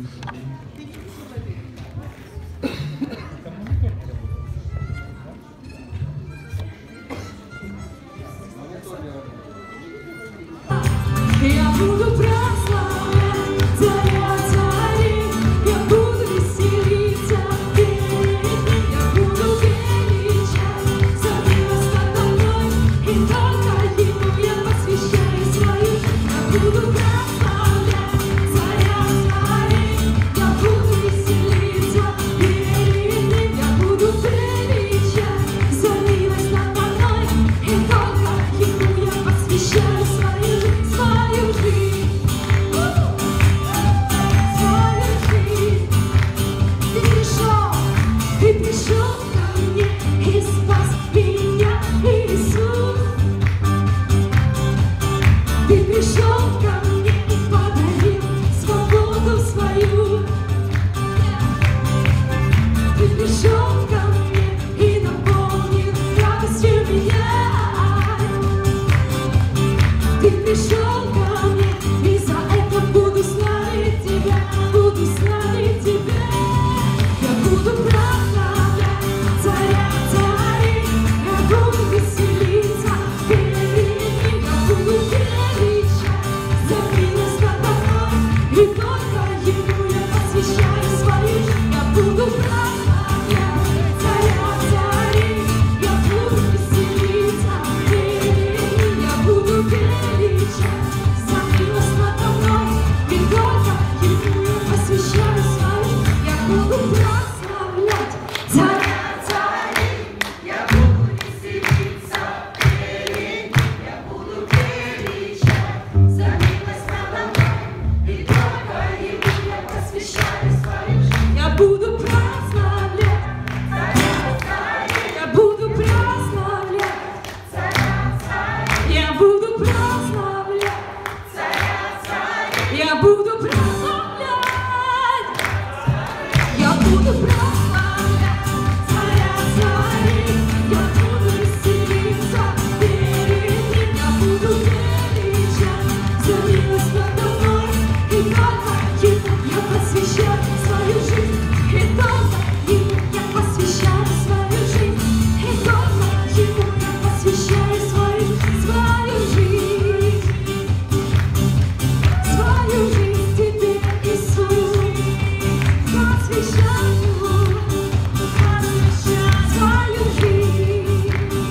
Я буду прославлять Царя царей, я буду веселиться перед Ним, я буду величать за милость надо мной, и только Ему я посвящаю свою жизнь. Я буду прославлять Царя царей, я буду веселиться перед Ним, я буду величать за милость надо мной, и только Ему я посвящаю свою жизнь. Свою жизнь. Ты пришел ко мне и спас меня, Иисус. Ты пришел ко мне и подарил свободу свою. Ты пришел ко мне и наполнил радостью меня. Ты пришел ко мне, и за это буду славить Тебя, буду славить Тебя. Я буду прославлять Царя царей, я буду веселиться перед Ним, я буду величать за милость надо мной, и только Ему я посвящаю свою жизнь. Я буду прославлять Царя царей, я буду веселиться перед Ним, я буду величать за милость надо мной, и только Ему я посвящаю свою жизнь. Я буду прославлять Царя царей, я буду веселиться перед Ним, я буду величать за милость надо мной, и только Ему я посвящаю свою жизнь. Я буду прославлять Царя царей, я буду прославлять Царя царей, я буду прославлять Царя царей, я буду прославлять, я буду прославлять Царя царей, я буду веселиться перед Ним, я буду величать за милость надо мной, и только Ему я посвящаю свою жизнь, и только Ему я посвящаю свою жизнь, и только Ему я посвящаю свою жизнь, свою жизнь Тебе, Иисус, посвящаю свою жизнь.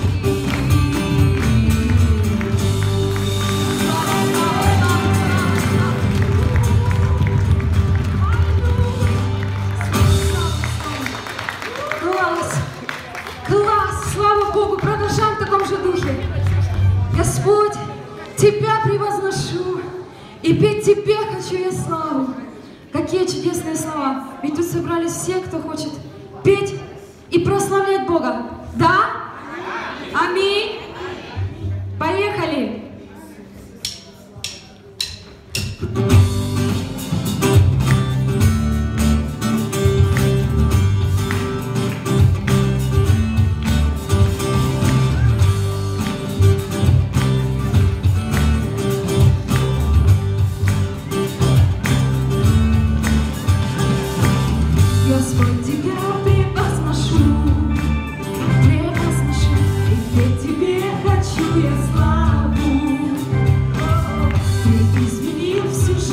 Класс! Класс! Слава Богу! Продолжаем в таком же духе. Господь, Тебя превозношу, и петь Тебе хочу я славу. Какие чудесные слова! Ведь тут собрались все, кто хочет петь и прославлять Бога. Да? Аминь! Поехали! Господь, Тебя превозношу, и петь Тебе хочу я славу. Ты изменил всю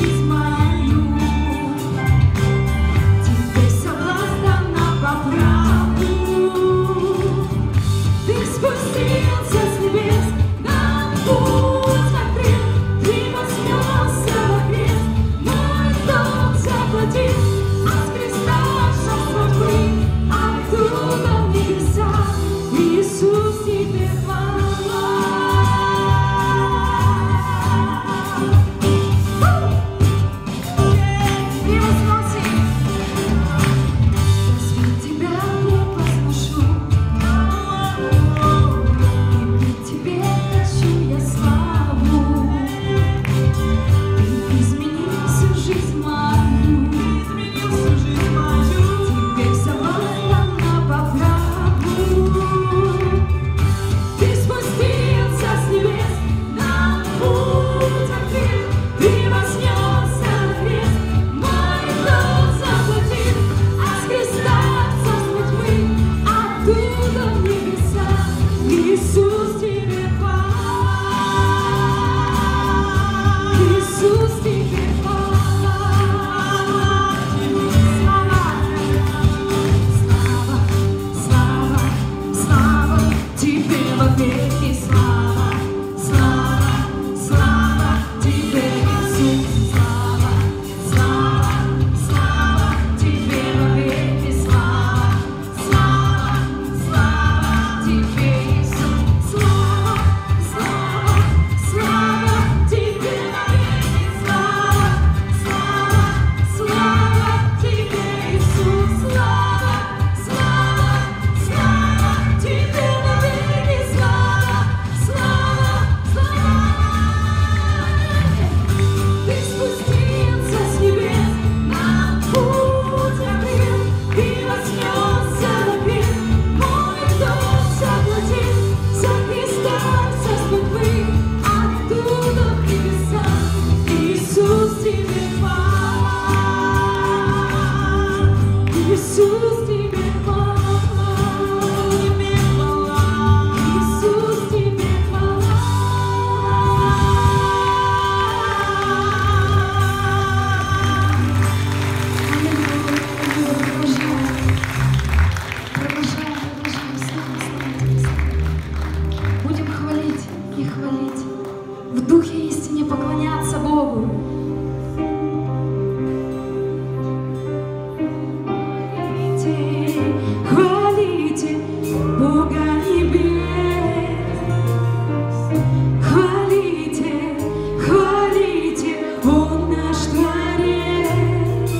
наш Творец.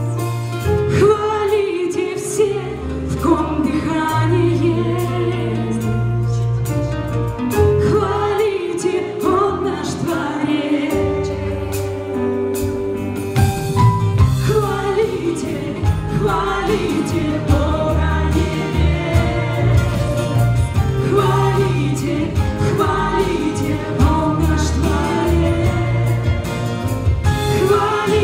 Хвалите все, в ком дыхание есть. Хвалите, Он наш Творец. Хвалите, хвалите Бога небес. Хвалите, хвалите, Он наш Творец. Хвалите.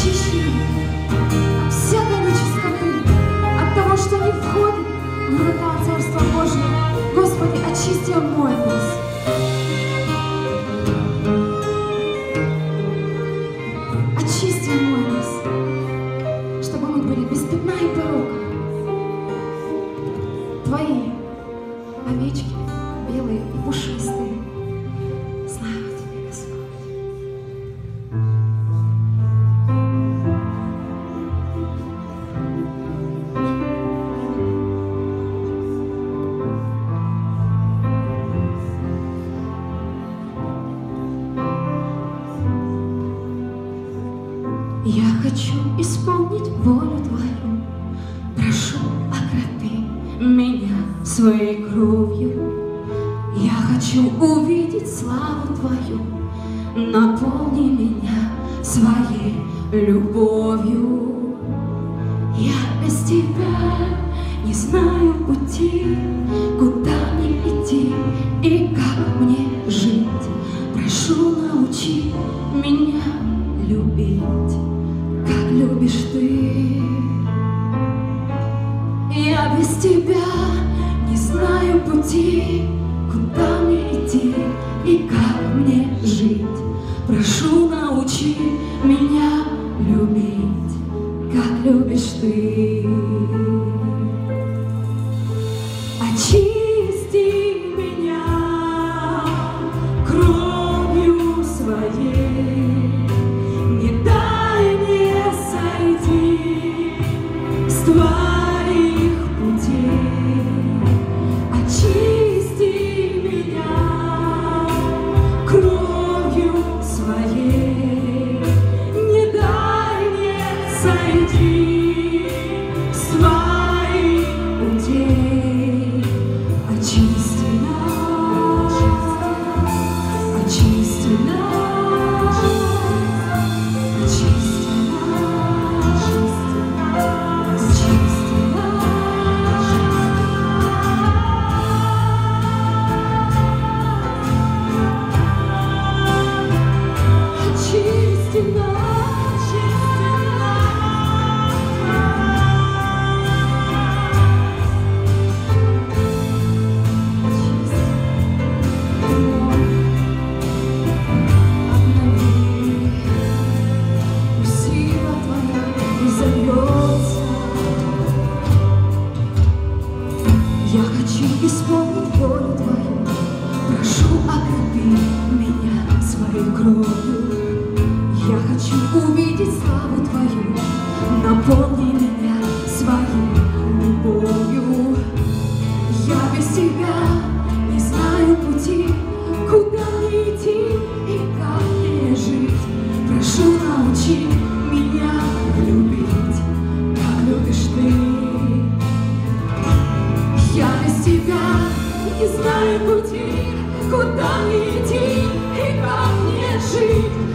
очищены от всякой нечистоты, от того, что не входит в врата Царства Божьего. Господи, очисти, омой нас. Очисти, омой нас, чтобы мы были без пятна и порока. Твои овечки белые и пушистые. Слава Тебе, Господь. Я хочу исполнить волю Твою, прошу, окропи меня своей кровью. Я хочу увидеть славу Твою, наполни меня своей любовью. Я без Тебя не знаю пути, куда мне идти и как мне жить. Прошу, научи меня любить, как любишь Ты. Я без Тебя не знаю пути, куда мне идти и как мне жить. Прошу, научи меня любить, как любишь Ты. Очисти меня кровью своей, не дай мне сойти с Твоих путей. Очисти меня кровью своей, не дай мне сойти с Твоих путей. Очисти нас, очисти нас, очисти нас, очисти нас. Очисти нас, обнови, пусть сила Твоя изольется. Я хочу исполнить волю Твою, прошу, окропи меня своей кровью. Я хочу увидеть славу Твою, наполни меня своей любовью. Я без Тебя не знаю пути, куда мне идти и как мне жить. Прошу, научи меня любить, как любишь Ты. Я без Тебя не знаю пути, куда мне идти и как мне жить.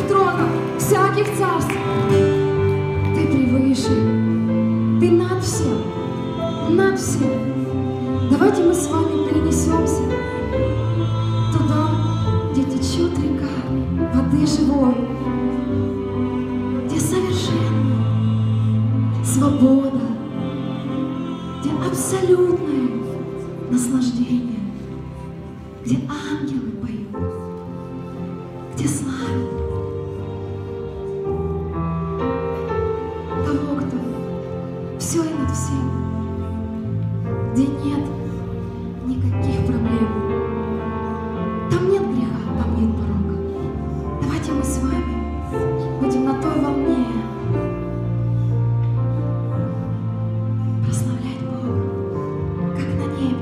всяких тронов, всяких царств. Ты превыше, ты над всем, над всем. Давайте мы с вами перенесемся туда, где течет река воды живой, где совершенно свобода, где абсолютное наслаждение, где ангелы поют, где славят того, кто все и над всем, где нет никаких проблем, там нет греха, там нет порока. Давайте мы с вами будем на той волне прославлять Бога, как на небе.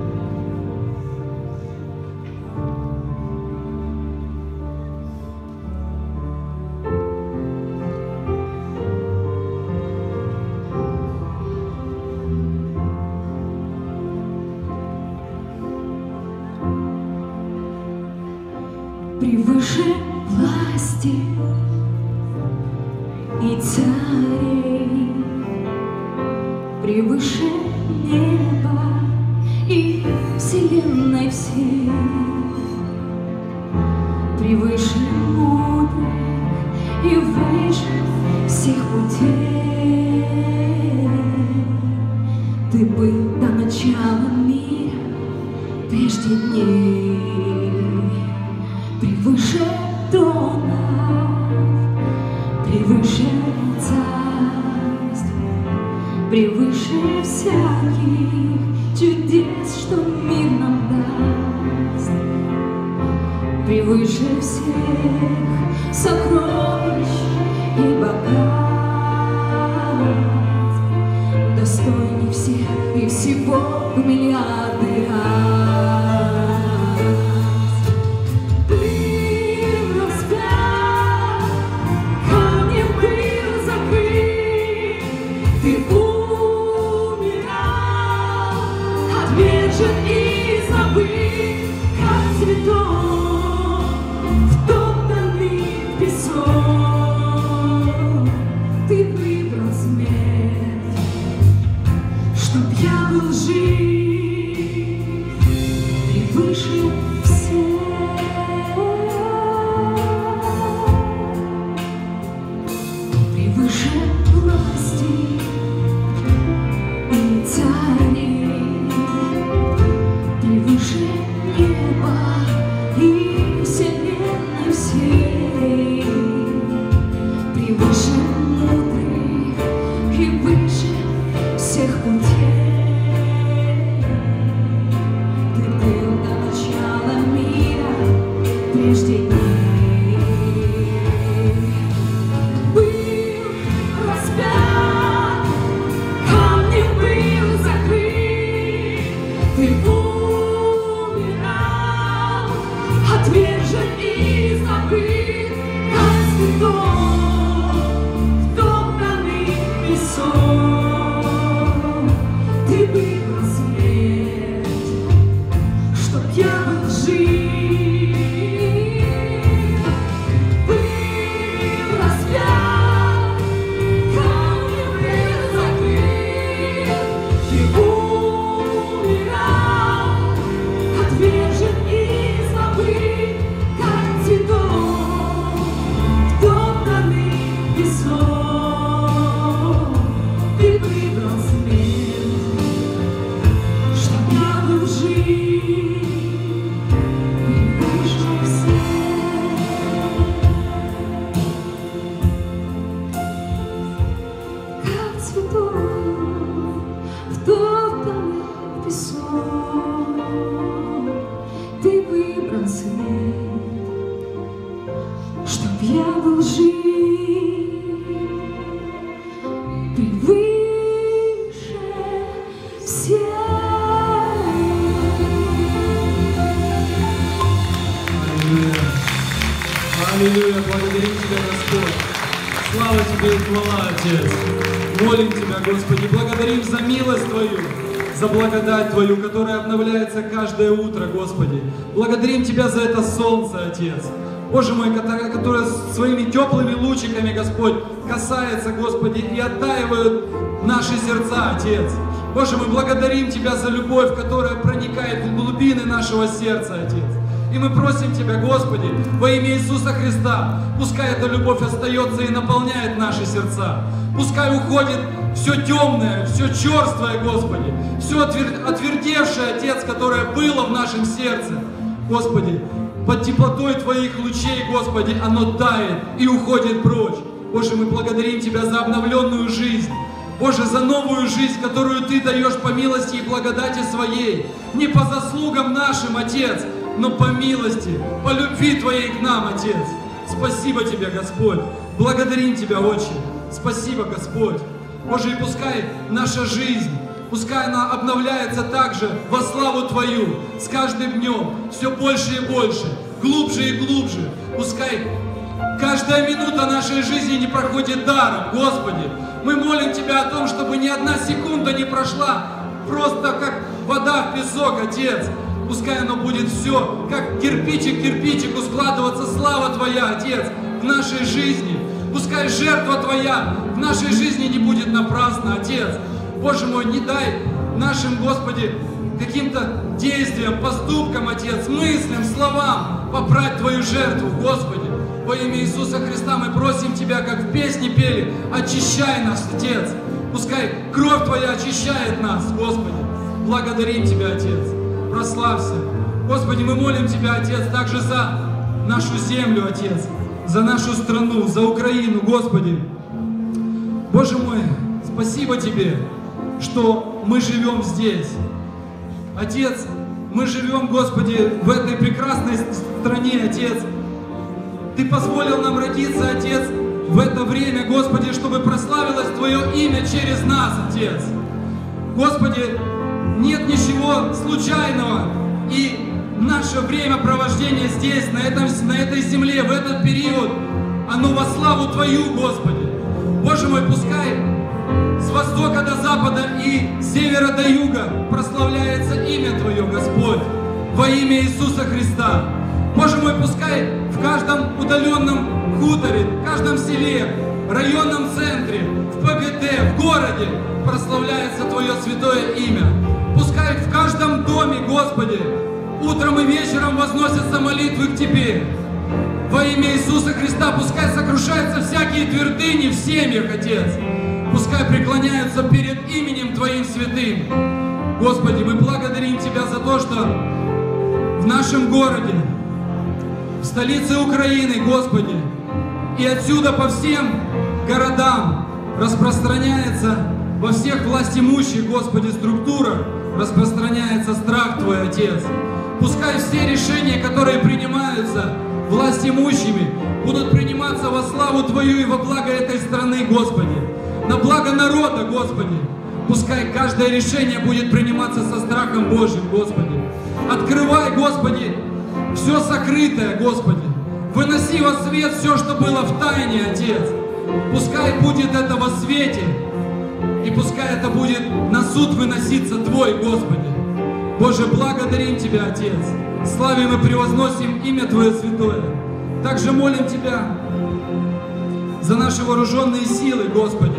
Превыше власти и царей, превыше неба и вселенной всей, превыше мудрых и выше всех путей. Ты был до начала мира, прежде дней. Превыше тронов, превыше царств, превыше всяких чудес, что мир нам даст, превыше всех сокровищ и богатств, достойней всех и всего в миллиарды раз. И забыть, как цветок втоптанный в песок. Ты выбрал смерть, чтоб я был жив, превыше всех, превыше власти и царей, превыше неба и вселенной всей, превыше мудрых и выше всех путей. Ты был до начала мира, прежде дней. Был распят, камнем был закрыт, ты отвержен и забыт, как цветок втоптанный в песок. Ты выбрал смерть, чтоб я был жив. Был распят, камнем был закрыт, ты умирал, отвержен и забыт, как цветок втоптанный в песок. Ты выбрал смерть, чтоб я был жив, превыше всех, как цветок втоптанный в песок. Ты выбрал смерть, чтоб я был жив, превыше всех. Аллилуйя, благодарим Тебя, Господь. Слава Тебе и хвала, Отец. Молим Тебя, Господи, благодарим за милость Твою, за благодать Твою, которая обновляется каждое утро, Господи. Благодарим Тебя за это солнце, Отец. Боже мой, которая своими теплыми лучиками, Господь, касается, Господи, и оттаивают наши сердца, Отец. Боже, мы благодарим Тебя за любовь, которая проникает в глубины нашего сердца, Отец. И мы просим Тебя, Господи, во имя Иисуса Христа, пускай эта любовь остается и наполняет наши сердца. Пускай уходит все темное, все черствое, Господи, все отвердевшее, Отец, которое было в нашем сердце. Господи, под теплотой Твоих лучей, Господи, оно тает и уходит прочь. Боже, мы благодарим Тебя за обновленную жизнь. Боже, за новую жизнь, которую Ты даешь по милости и благодати Своей. Не по заслугам нашим, Отец, но по милости, по любви Твоей к нам, Отец. Спасибо Тебе, Господь. Благодарим Тебя, Отче. Спасибо, Господь. Боже, и пускай наша жизнь, пускай она обновляется также во славу Твою с каждым днем, все больше и больше, глубже и глубже. Пускай каждая минута нашей жизни не проходит даром, Господи. Мы молим Тебя о том, чтобы ни одна секунда не прошла просто как вода в песок, Отец. Пускай оно будет все, как кирпичик к кирпичику складываться слава Твоя, Отец, в нашей жизни. Пускай жертва Твоя в нашей жизни не будет напрасна, Отец. Боже мой, не дай нашим, Господи, каким-то действиям, поступкам, Отец, мыслям, словам попрать Твою жертву, Господи. Во имя Иисуса Христа мы просим Тебя, как в песне пели, очищай нас, Отец. Пускай кровь Твоя очищает нас, Господи. Благодарим Тебя, Отец. Прославься. Господи, мы молим Тебя, Отец, также за нашу землю, Отец, за нашу страну, за Украину, Господи. Боже мой, спасибо Тебе, что мы живем здесь. Отец, мы живем, Господи, в этой прекрасной стране, Отец. Ты позволил нам родиться, Отец, в это время, Господи, чтобы прославилось Твое имя через нас, Отец. Господи, нет ничего случайного, и наше времяпровождение здесь, на этой земле, в этот период, оно во славу Твою, Господи. Боже мой, пускай с востока до запада и с севера до юга прославляется имя Твое, Господь, во имя Иисуса Христа. Боже мой, пускай в каждом удаленном хуторе, в каждом селе, районном центре, в ПГТ, в городе прославляется Твое святое имя. Пускай в каждом доме, Господи, утром и вечером возносятся молитвы к Тебе. Во имя Иисуса Христа пускай сокрушаются всякие твердыни в семьях, Отец. Пускай преклоняются перед именем Твоим святым. Господи, мы благодарим Тебя за то, что в нашем городе, в столице Украины, Господи, и отсюда по всем городам распространяется, во всех властимущих, Господи, структурах распространяется страх Твой, Отец. Пускай все решения, которые принимаются властимущими, будут приниматься во славу Твою и во благо этой страны, Господи, на благо народа, Господи. Пускай каждое решение будет приниматься со страхом Божьим, Господи. Открывай, Господи, все сокрытое, Господи. Выноси во свет все, что было в тайне, Отец. Пускай будет это во свете, и пускай это будет на суд выноситься Твой, Господи. Боже, благодарим Тебя, Отец. Славим и превозносим имя Твое святое. Также молим Тебя за наши вооруженные силы, Господи.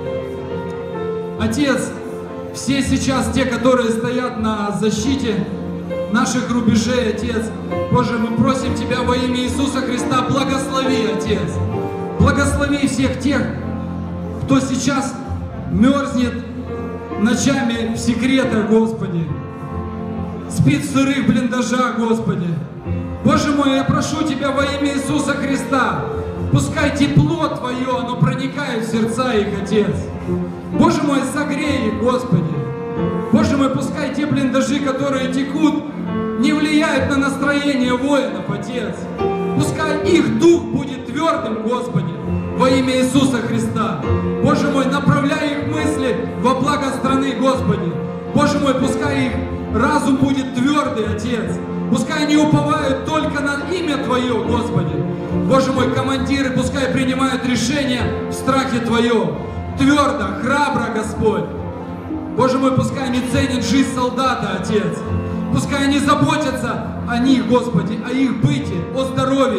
Отец, все сейчас те, которые стоят на защите наших рубежей, Отец, Боже, мы просим Тебя во имя Иисуса Христа, благослови, Отец. Благослови всех тех, кто сейчас мерзнет ночами в секретах, Господи. Спит в сырых блиндажах, Господи. Боже мой, я прошу Тебя во имя Иисуса Христа, пускай тепло Твое, оно проникает в сердца их, Отец. Боже мой, согрей их, Господи. Боже мой, пускай те блиндажи, которые текут, не влияют на настроение воинов, Отец. Пускай их дух будет твердым, Господи, во имя Иисуса Христа. Боже мой, направляй их мысли во благо страны, Господи. Боже мой, пускай их разум будет твердый, Отец. Пускай они уповают только на имя Твое, Господи. Боже мой, командиры пускай принимают решения в страхе Твоем. Твердо, храбро, Господь. Боже мой, пускай они ценят жизнь солдата, Отец. Пускай они заботятся о них, Господи, о их быте, о здоровье.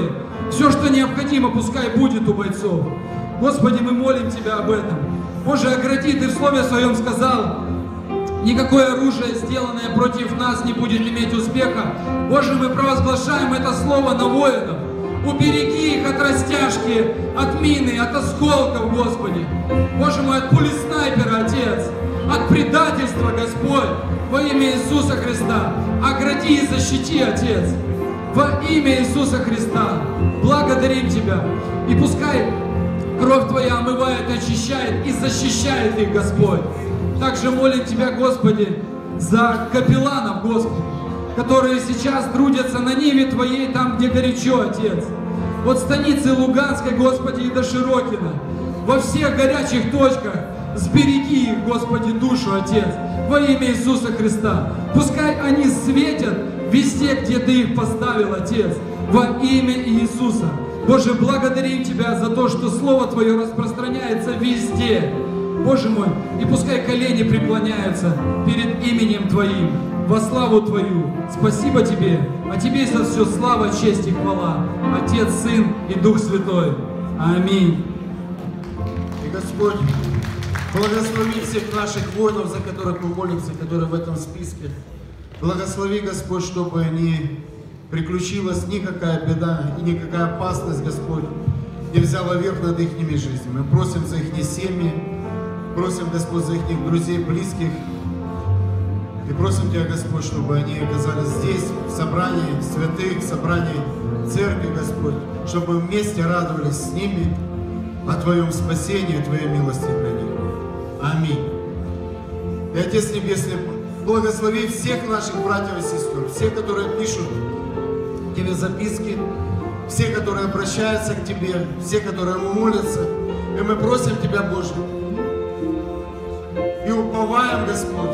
Все, что необходимо, пускай будет у бойцов. Господи, мы молим Тебя об этом. Боже, огради, Ты в Слове Своем сказал, никакое оружие, сделанное против нас, не будет иметь успеха. Боже, мы провозглашаем это Слово на воинов. Убереги их от растяжки, от мины, от осколков, Господи. Боже мой, от пули снайпера, Отец, от предательства, Господь, во имя Иисуса Христа. Огради и защити, Отец, во имя Иисуса Христа. Благодарим Тебя. И пускай кровь Твоя омывает, очищает и защищает их, Господь. Также молим Тебя, Господи, за капелланов, Господи, которые сейчас трудятся на ниве Твоей, там, где горячо, Отец. От станицы Луганской, Господи, и до Широкина. Во всех горячих точках сбереги их, Господи, душу, Отец, во имя Иисуса Христа. Пускай они светят везде, где Ты их поставил, Отец, во имя Иисуса. Боже, благодарим Тебя за то, что Слово Твое распространяется везде. Боже мой, и пускай колени преклоняются перед именем Твоим, во славу Твою. Спасибо Тебе, а Тебе за все слава, честь и хвала. Отец, Сын и Дух Святой. Аминь. И Господь, благослови всех наших воинов, за которых мы молимся, которые в этом списке. Благослови, Господь, чтобы не приключилась никакая беда и никакая опасность, Господь, не взяла верх над их жизнями. Мы просим за их семьи, просим, Господь, за их друзей, близких. И просим Тебя, Господь, чтобы они оказались здесь, в собрании святых, в собрании церкви, Господь, чтобы мы вместе радовались с ними о Твоем спасении, о Твоей милости для них. Аминь. И Отец Небесный, благослови всех наших братьев и сестер, всех, которые пишут Тебе записки, все, которые обращаются к Тебе, все, которые молятся. И мы просим Тебя, Боже, и уповаем, Господь,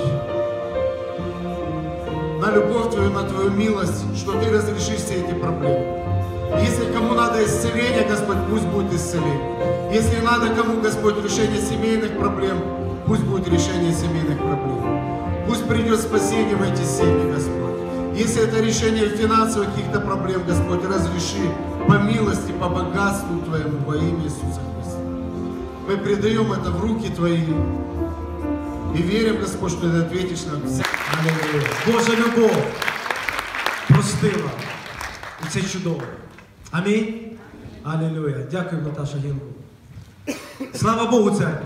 на любовь Твою, на Твою милость, что Ты разрешишь все эти проблемы. Если кому надо исцеление, Господь, пусть будет исцеление. Если надо кому, Господь, решение семейных проблем, пусть будет решение семейных проблем. Пусть придет спасение в эти семьи, Господь. Если это решение финансовых каких-то проблем, Господь, разреши по милости, по богатству Твоему, во имя Иисуса Христа. Мы предаем это в руки Твои и верим, Господь, что Ты ответишь нам. Алілуя. Божа любов простила. І це чудово. Амінь. Алілуя. Дякую, Наташа Гінку. Слава Богу, церква.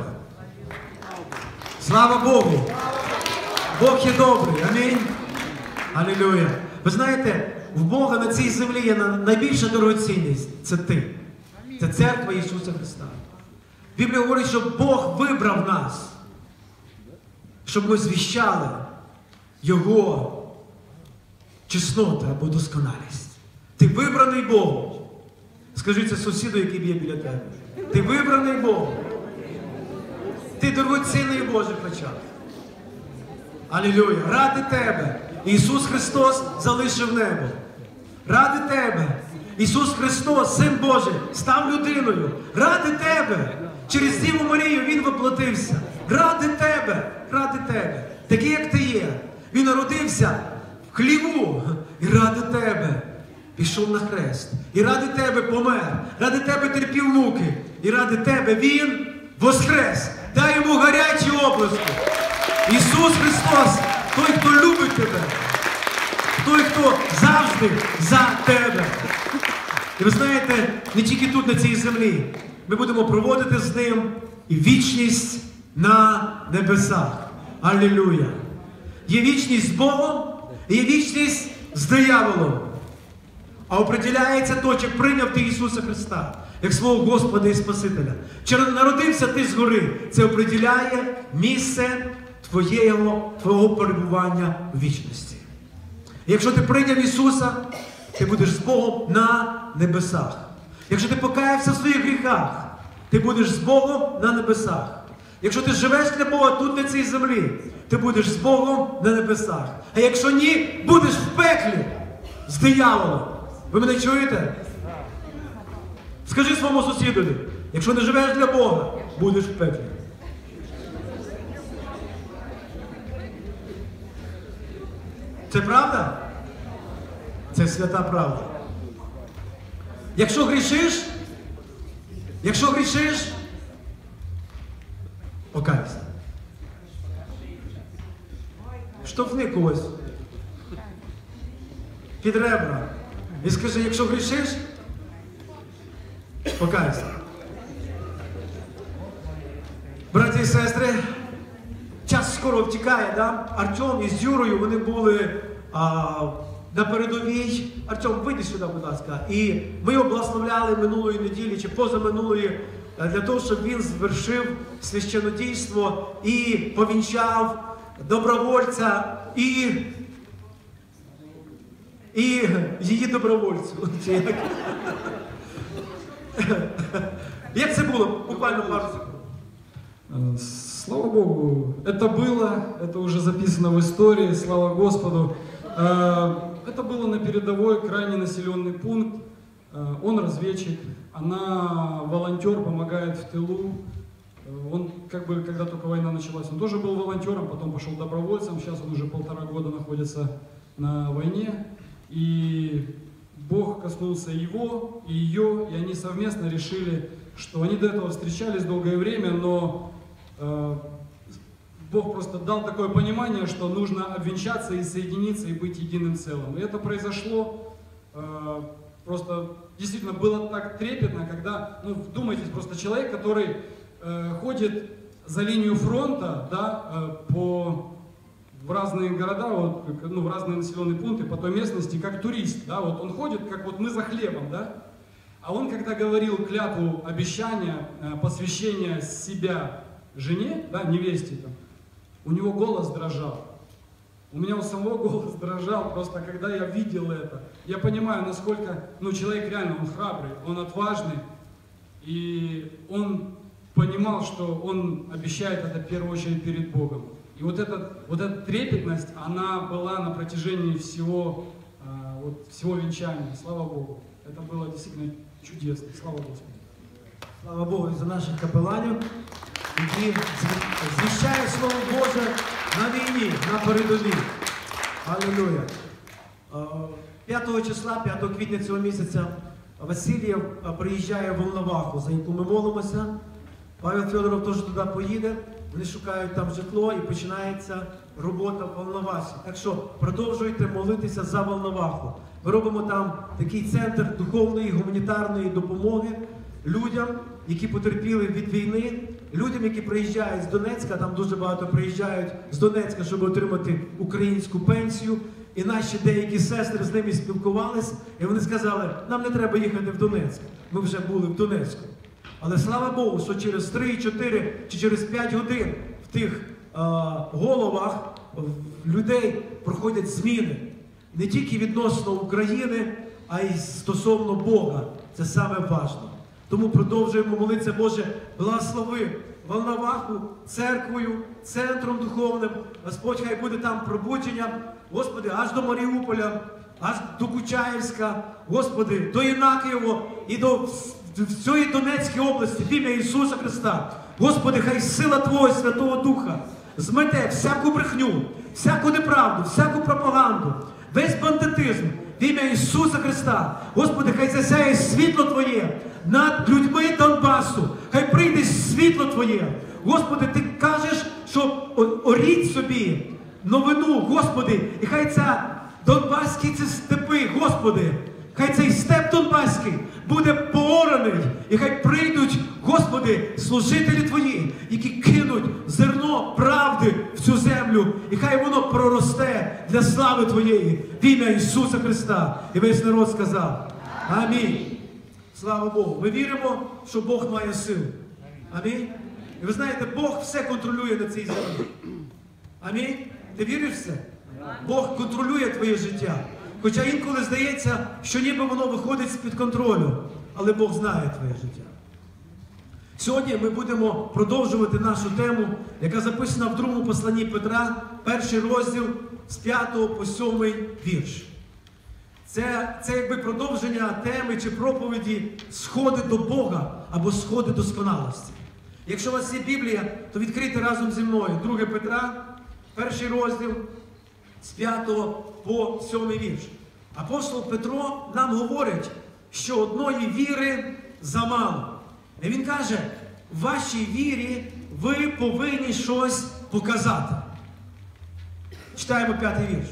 Слава Богу. Бог є добрий. Амінь. Алілуя. Ви знаєте, в Бога на цій землі є найбільша дорогоцінність. Це ти. Це церква Ісуса Христа. Біблія говорить, що Бог вибрав нас, щоб ми звіщали Його чесноту або досконалість. Ти вибраний Богом. Скажи це сусіду, який б'є біля тебе. Ти вибраний Богом. Ти дорогоцінний в Божих очах. Алілуя. Ради тебе Ісус Христос залишив небо. Ради тебе Ісус Христос, Син Божий, став людиною. Ради тебе через Діву Марію Він воплотився. Ради тебе. Ради тебе. Такий, як ти є. Він народився в хліву. І ради тебе пішов на хрест. І ради тебе помер. Ради тебе терпів муки. І ради тебе Він воскрес. Дай йому гарячі оплески. Ісус Христос, той, хто любить тебе. Той, хто завжди за тебе. І ви знаєте, не тільки тут, на цій землі. Ми будемо проводити з Ним і вічність на небесах. Алілуя. Є вічність з Богом, і є вічність з дияволом. А определяється то, чи прийняв ти Ісуса Христа, як свого Господа і Спасителя. Чи народився ти згори, це определяє місце твого перебування в вічності. І якщо ти прийняв Ісуса, ти будеш з Богом на небесах. Якщо ти покаявся в своїх гріхах, ти будеш з Богом на небесах. Якщо ти живеш для Бога тут, на цій землі, ти будеш з Богом на небесах. А якщо ні, будеш в пеклі з дияволом. Ви мене чуєте? Скажи своєму сусідові, якщо не живеш для Бога, будеш в пеклі. Це правда? Це свята правда. Якщо грішиш, покайся. Штовхни когось під ребра і скажи, якщо грішиш, покайся. Браті і сестри, час скоро втікає, да? Артем із Юрою, вони були на передовій. Артем, вийди сюди, будь ласка. І ми його благословляли минулої неділі чи позаминулої для того, щоб він звершив священнодійство і повінчав добровольця і її добровольцю. Як це було? Буквально пару секунд. Слава Богу, это было, это уже записано в истории, слава Господу. Это было на передовой, крайне населенный пункт. Он разведчик, она волонтер, помогает в тылу. Он, как бы, когда только война началась, он тоже был волонтером, потом пошел добровольцем. Сейчас он уже 1,5 года находится на войне. И Бог коснулся его и ее, и они совместно решили, что они до этого встречались долгое время, но Бог просто дал такое понимание, что нужно обвенчаться и соединиться, и быть единым целым. И это произошло, просто действительно было так трепетно, когда, ну, вдумайтесь, просто человек, который ходит за линию фронта, да, в разные города, вот, ну, в разные населенные пункты, по той местности, как турист, да, вот он ходит, как вот мы за хлебом, да, а он, когда говорил клятву обещания, посвящения себя жене, да, невесте, там, у него голос дрожал. У меня у самого голос дрожал, просто когда я видел это. Я понимаю, насколько, ну, человек реально, он храбрый, он отважный, и он понимал, что он обещает это в первую очередь перед Богом. И вот эта трепетность, она была на протяжении всего венчания. Слава Богу. Это было действительно чудесно. Слава Господу. Слава Богу за наших капеланів, які звіщають Слово Боже на війні, на передовій. Алілуя. 5 числа, 5 квітня цього місяця Васильєв приїжджає в Волноваху, за яку ми молимося. Павел Федоров теж туди поїде, вони шукають там житло і починається робота в Волновасі. Так що продовжуйте молитися за Волноваху. Ми робимо там такий центр духовної, гуманітарної допомоги людям, які потерпіли від війни, людям, які приїжджають з Донецька, там дуже багато приїжджають з Донецька, щоб отримати українську пенсію. І наші деякі сестри з ними спілкувались, і вони сказали, нам не треба їхати в Донецьк, ми вже були в Донецьку. Але слава Богу, що через 3, 4 чи через 5 годин в тих головах людей проходять зміни. Не тільки відносно України, а й стосовно Бога. Це саме важливо. Тому продовжуємо молитися, Боже, благослови Волноваху, церквою, центром духовним. Господь, хай буде там пробудження, Господи, аж до Маріуполя, аж до Кучаївська, Господи, до Інакієво і до всієї Донецької області, в ім'я Ісуса Христа. Господи, хай сила Твого Святого Духа змете всяку брехню, всяку неправду, всяку пропаганду, весь бандитизм, в ім'я Ісуса Христа. Господи, хай засяє світло Твоє над людьми Донбасу. Хай прийде світло Твоє. Господи, Ти кажеш, що оріть собі новину, Господи, і хай ця Донбаські ці степи, Господи, хай цей степ Донбаський буде поораний, і хай прийдуть, Господи, служителі Твої, які кинуть зерно правди в цю землю, і хай воно проросте для слави Твоєї, в ім'я Ісуса Христа. І весь народ сказав амінь. Слава Богу. Ми віримо, що Бог має силу. Амінь. І ви знаєте, Бог все контролює на цій землі. Амінь. Ти віриш в це? Бог контролює твоє життя. Хоча інколи здається, що ніби воно виходить з-під контролю, але Бог знає твоє життя. Сьогодні ми будемо продовжувати нашу тему, яка записана в другому посланні Петра, 1 розділ з 5 по 7 вірш. Це якби продовження теми чи проповіді «Сходи до Бога» або «Сходи досконалості». Якщо у вас є Біблія, то відкрийте разом зі мною 2 Петра, 1 розділ з 5 по 7 вірш. Апостол Петро нам говорить, що одної віри замало. І він каже, в вашій вірі ви повинні щось показати. Читаємо 5-й вірш.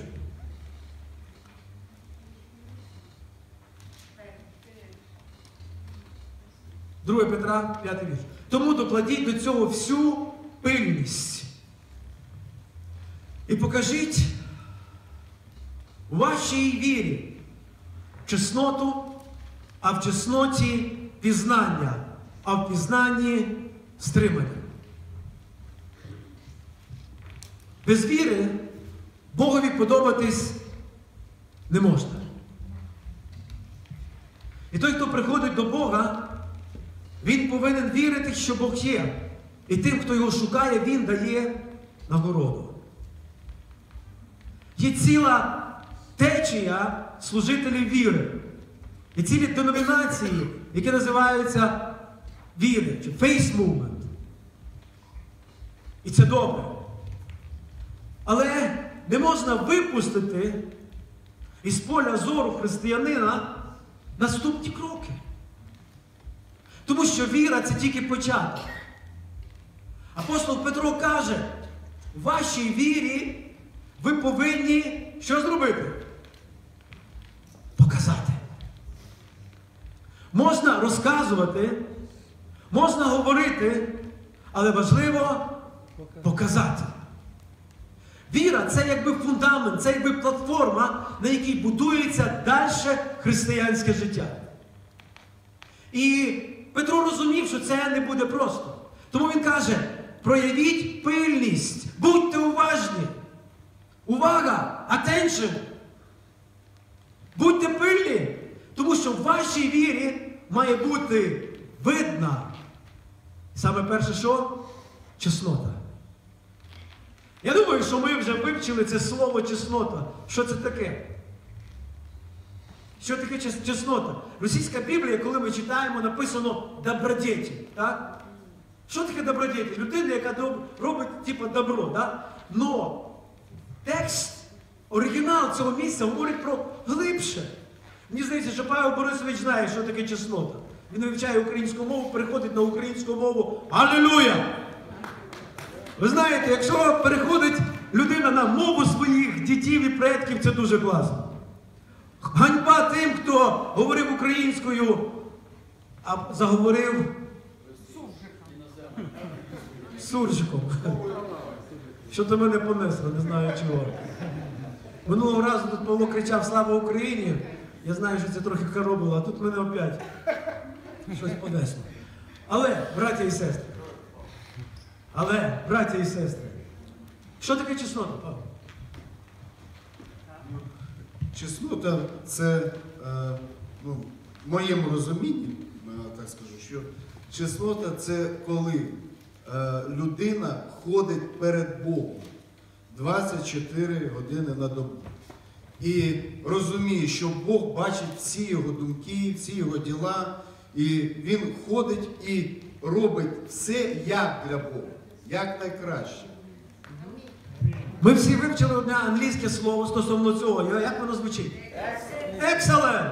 2 Петра, 5-й вірш. Тому докладіть до цього всю пильність. І покажіть у вашій вірі чесноту, а в чесноті пізнання, а в пізнанні стримання. Без віри Богові подобатись не можна. І той, хто приходить до Бога, він повинен вірити, що Бог є. І тим, хто його шукає, він дає нагороду. Є ціла течія служителів віри. Є цілі деномінації, які називаються віри, чи Faith Movement. І це добре. Але не можна випустити із поля зору християнина наступні кроки. Тому що віра – це тільки початок. Апостол Петро каже, в вашій вірі ви повинні що зробити? Показати. Можна розказувати, можна говорити, але важливо показати. Віра – це якби фундамент, це якби платформа, на якій будується далі християнське життя. І Петро розумів, що це не буде просто. Тому він каже, проявіть пильність, будьте уважні. Увага! Attention! Будьте пильні, тому що в вашій вірі має бути видна. Саме перше що? Чеснота. Я думаю, що ми вже вивчили це слово чеснота. Що це таке? Що таке чеснота? Російська Біблія, коли ми читаємо, написано «добродетель». Так? Що таке добродетель? Людина, яка робить типу добро. Так? Но текст, оригінал цього місця говорить про глибше. Мені здається, що Павел Борисович знає, що таке чеснота. Він вивчає українську мову, переходить на українську мову. Алілуя! Ви знаєте, якщо переходить людина на мову своїх дітів і предків, це дуже класно. Ганьба тим, хто говорив українською, а заговорив суржиком. Що-то мене понесло, не знаю чого. Минулого разу тут Павло кричав «Слава Україні!». Я знаю, що це трохи хоробило, а тут мене опять щось понесло. Але, браття і сестри, що таке чеснота, Павло? Чеснота – це, в моєму розумінні, так скажу, що чеснота – це коли людина ходить перед Богом 24 години на добу. І розуміє, що Бог бачить всі його думки, всі його діла, і він ходить і робить все як для Бога, як найкраще. Ми всі вивчили одне англійське слово стосовно цього. Як воно звучить? Excellent!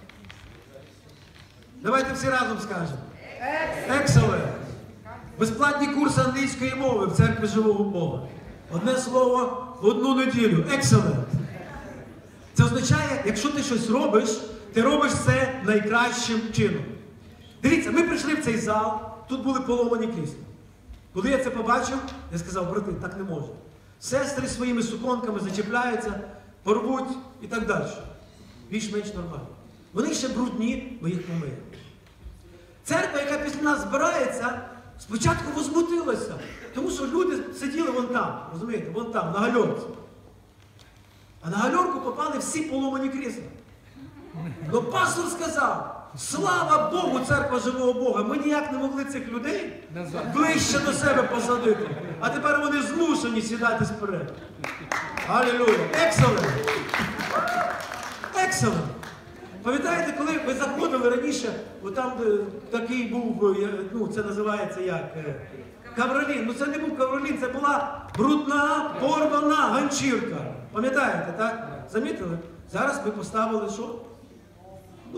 Давайте всі разом скажемо. Excellent! Безплатні курси англійської мови в церкві Живого Бога. Одне слово в одну неділю. Excellent! Це означає, якщо ти щось робиш, ти робиш це найкращим чином. Дивіться, ми прийшли в цей зал, тут були поломані крісла. Коли я це побачив, я сказав, брати, так не може. Сестри своїми суконками зачіпляються, порвуть і так далі. Більш-менш нормально. Вони ще брудні, ми їх помиємо. Церква, яка після нас збирається, спочатку возмутилася, тому що люди сиділи вон там, розумієте, вон там, на гальорці. А на гальорку попали всі поломані крісла. Но пастор сказав, слава Богу, церква Живого Бога, ми ніяк не могли цих людей ближче до себе посадити. А тепер вони змушені сідати спереду. Алілуя! Excellent! Excellent! Пам'ятаєте, коли ви заходили раніше, там такий був, це називається як? Кавролін. Це не був кавролін, це була брудна, порвана ганчірка. Пам'ятаєте, так? Замітили? Зараз ми поставили що?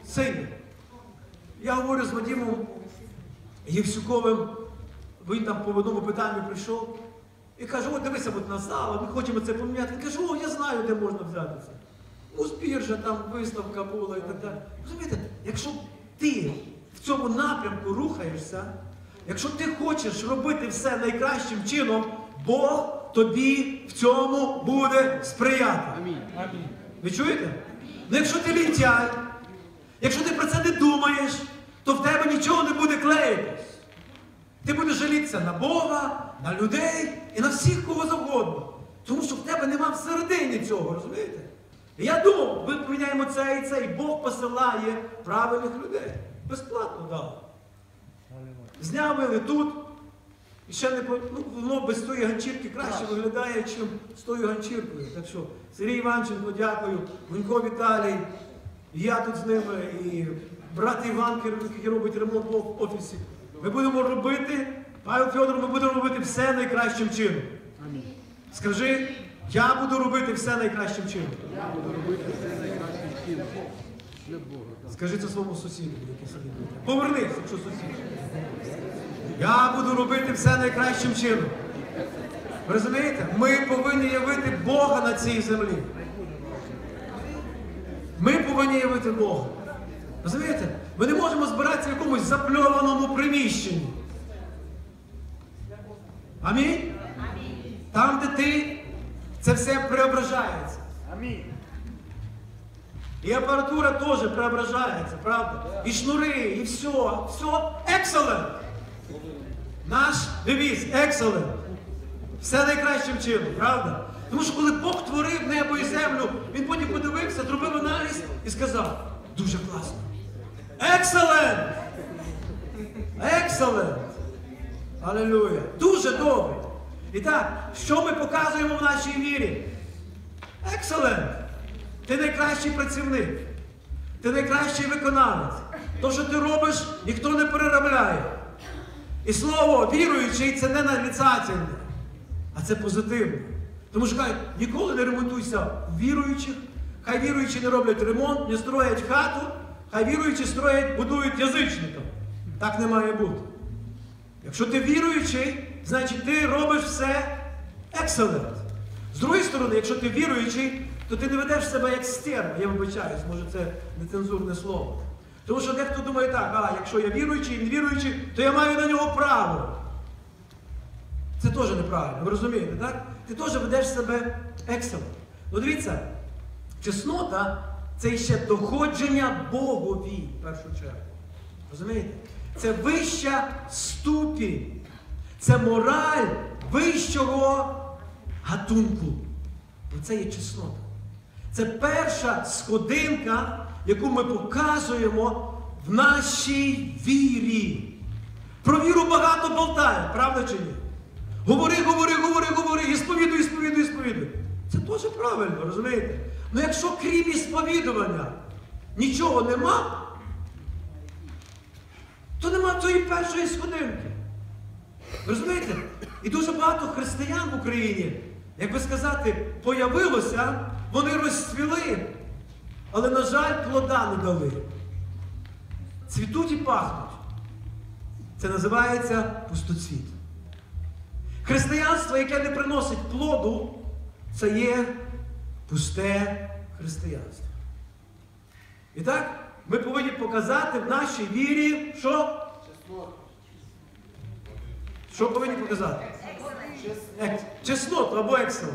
сильний. Я говорю з Вадимом Євсюковим, він там по одному питанню прийшов і каже, от дивися от на зал, ми хочемо це поміняти. Він каже, о, я знаю, де можна взяти це. Ну, збіржа, там виставка була і так далі. Розумієте, якщо ти в цьому напрямку рухаєшся, якщо ти хочеш робити все найкращим чином, Бог тобі в цьому буде сприяти. Амінь. Ви чуєте? Ну якщо ти лінтяй, якщо ти про це не думаєш, то в тебе нічого не буде клеїтись. Ти будеш жалітися на Бога, на людей і на всіх, кого завгодно. Тому що в тебе нема всередині цього, розумієте? І я думав, ми поміняємо це і це, і Бог посилає правильних людей. Безплатно дав. Зняли тут, і ще не ну, воно без тої ганчірки краще виглядає, ніж з тою ганчіркою. Так що, Сергій Іванченко, дякую, Гунько Віталій, і я тут з ними, і брат Іван, який робить ремонт в офісі. Ми будемо робити, Павел Федоров, ми будемо робити все найкращим чином. Скажи, я буду робити все найкращим чином. Я буду робити все найкращим чином. Для Бога. Скажи це своєму сусіду, який сидить. Повернись, якщо сусід. Я буду робити все найкращим чином. Ви розумієте? Ми повинні явити Бога на цій землі. Ми повинні явити Бога. Розумієте? Ми не можемо збиратися в якомусь запльованому приміщенні. Амінь? Там, де ти, це все преображається. Амінь. І апаратура теж преображається, правда? І шнури, і все. Все excellent. Наш девіз excellent. Все найкращим чином, правда? Тому що коли Бог творив небо і землю, він потім подивився, зробив аналіз і сказав, дуже класно. Excellent! Excellent! Алілуя! Дуже добре! І так, що ми показуємо в нашій вірі? Excellent! Ти найкращий працівник. Ти найкращий виконавець. То, що ти робиш, ніхто не переробляє. І слово віруючий це не нарицательне, а це позитивне. Тому що кажуть, ніколи не ремонтуйся в віруючих, хай віруючі не роблять ремонт, не строять хату, хай віруючі строять, будують язичникам. Так не має бути. Якщо ти віруючий, значить ти робиш все excellent. З другої сторони, якщо ти віруючий, то ти не ведеш себе як стерва. Я вибачаюсь, може це нецензурне слово. Тому що дехто думає так, якщо я віруючий і не віруючий, то я маю на нього право. Це теж неправильно, ви розумієте, так? Ти теж ведеш себе excellent. Ну дивіться, чеснота – це ще доходження Богові, в першу чергу. Розумієте? Це вища ступінь. Це мораль вищого гатунку. Оце є чеснота. Це перша сходинка, яку ми показуємо в нашій вірі. Про віру багато болтає, правда чи ні? Говори, і сповідуй. Це теж правильно, розумієте? Ну якщо крім ісповідування нічого нема, то нема тої першої сходинки. Розумієте? І дуже багато християн в Україні, як би сказати, появилося, вони розцвіли, але, на жаль, плода не дали. Цвітуть і пахнуть. Це називається пустоцвіт. Християнство, яке не приносить плоду, це є пусте християнство. І так, ми повинні показати в нашій вірі, що? Що повинні показати? Чесноту або ексцелент.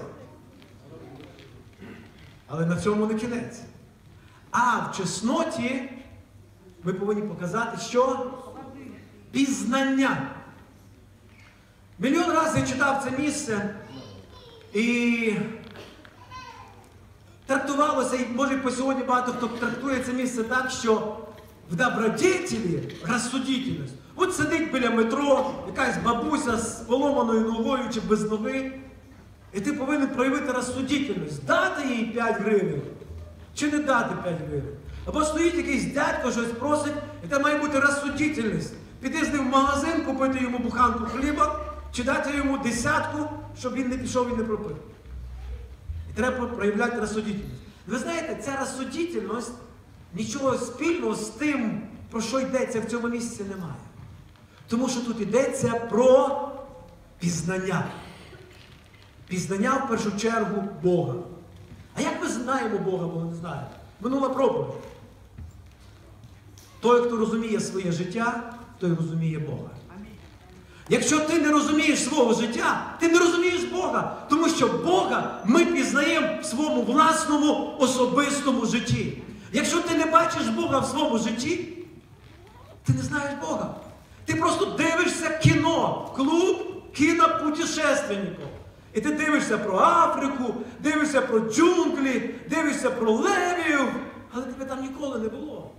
Але на цьому не кінець. А в чесноті ми повинні показати, що? Пізнання. Мільйон разів я читав це місце і трактувалося, і може по сьогодні багато хто трактує це місце так, що в добродетелі розсудительність. От сидить біля метро якась бабуся з поломаною ногою чи без ноги, і ти повинен проявити розсудительність. Дати їй 5 гривень чи не дати 5 гривень. Або стоїть якийсь дядько, щось просить, і там має бути розсудительність. Піти з ним в магазин, купити йому буханку хліба, чи дати йому 10, щоб він не пішов і не пропив. І треба проявляти розсудительність. Ви знаєте, ця розсудительність, нічого спільного з тим, про що йдеться в цьому місці, немає. Тому що тут йдеться про пізнання. Пізнання в першу чергу Бога. А як ми знаємо Бога, бо не знаємо? Минула проповідь. Той, хто розуміє своє життя, той розуміє Бога. Якщо ти не розумієш свого життя, ти не розумієш Бога. Тому що Бога ми пізнаємо в своєму власному особистому житті. Якщо ти не бачиш Бога в своєму житті, ти не знаєш Бога. Ти просто дивишся кіно, клуб кінопутешественників. І ти дивишся про Африку, дивишся про джунглі, дивишся про левів, але тебе там ніколи не було.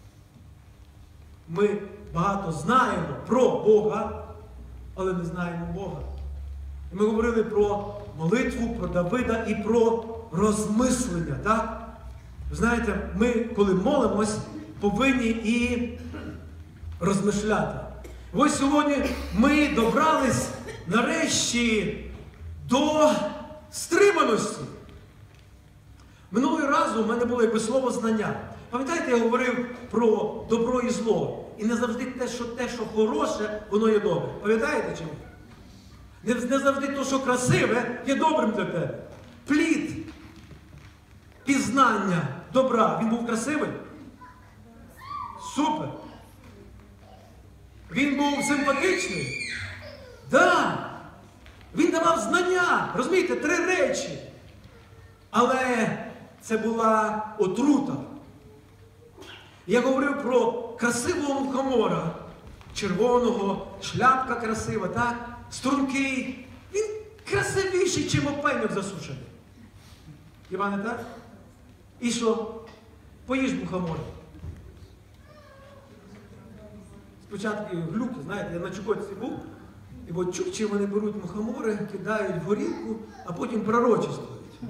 Ми багато знаємо про Бога, але не знаємо Бога. І ми говорили про молитву, про Давида і про розмислення, так? Ви знаєте, ми, коли молимось, повинні і розмишляти. Ось сьогодні ми добрались нарешті до стриманості. Минулого разу в мене було якби слово знання. Пам'ятаєте, я говорив про добро і зло. І не завжди те, що хороше, воно є добре. Пам'ятаєте чи ні? Не завжди те, що красиве, є добрим для тебе. Плід пізнання добра, він був красивий? Супер! Він був симпатичний? Да! Він давав знання, розумієте, 3 речі. Але це була отрута. Я говорив про красивого мухомора, червоного, шляпка красива, так? Стрункий. Він красивіший, чим опеньок засушений. Іване, так? І що? Поїж мухомора. Спочатку глюки, знаєте, я на Чукотці був, і от чукчі вони беруть мухомори, кидають в горілку, а потім пророчествують.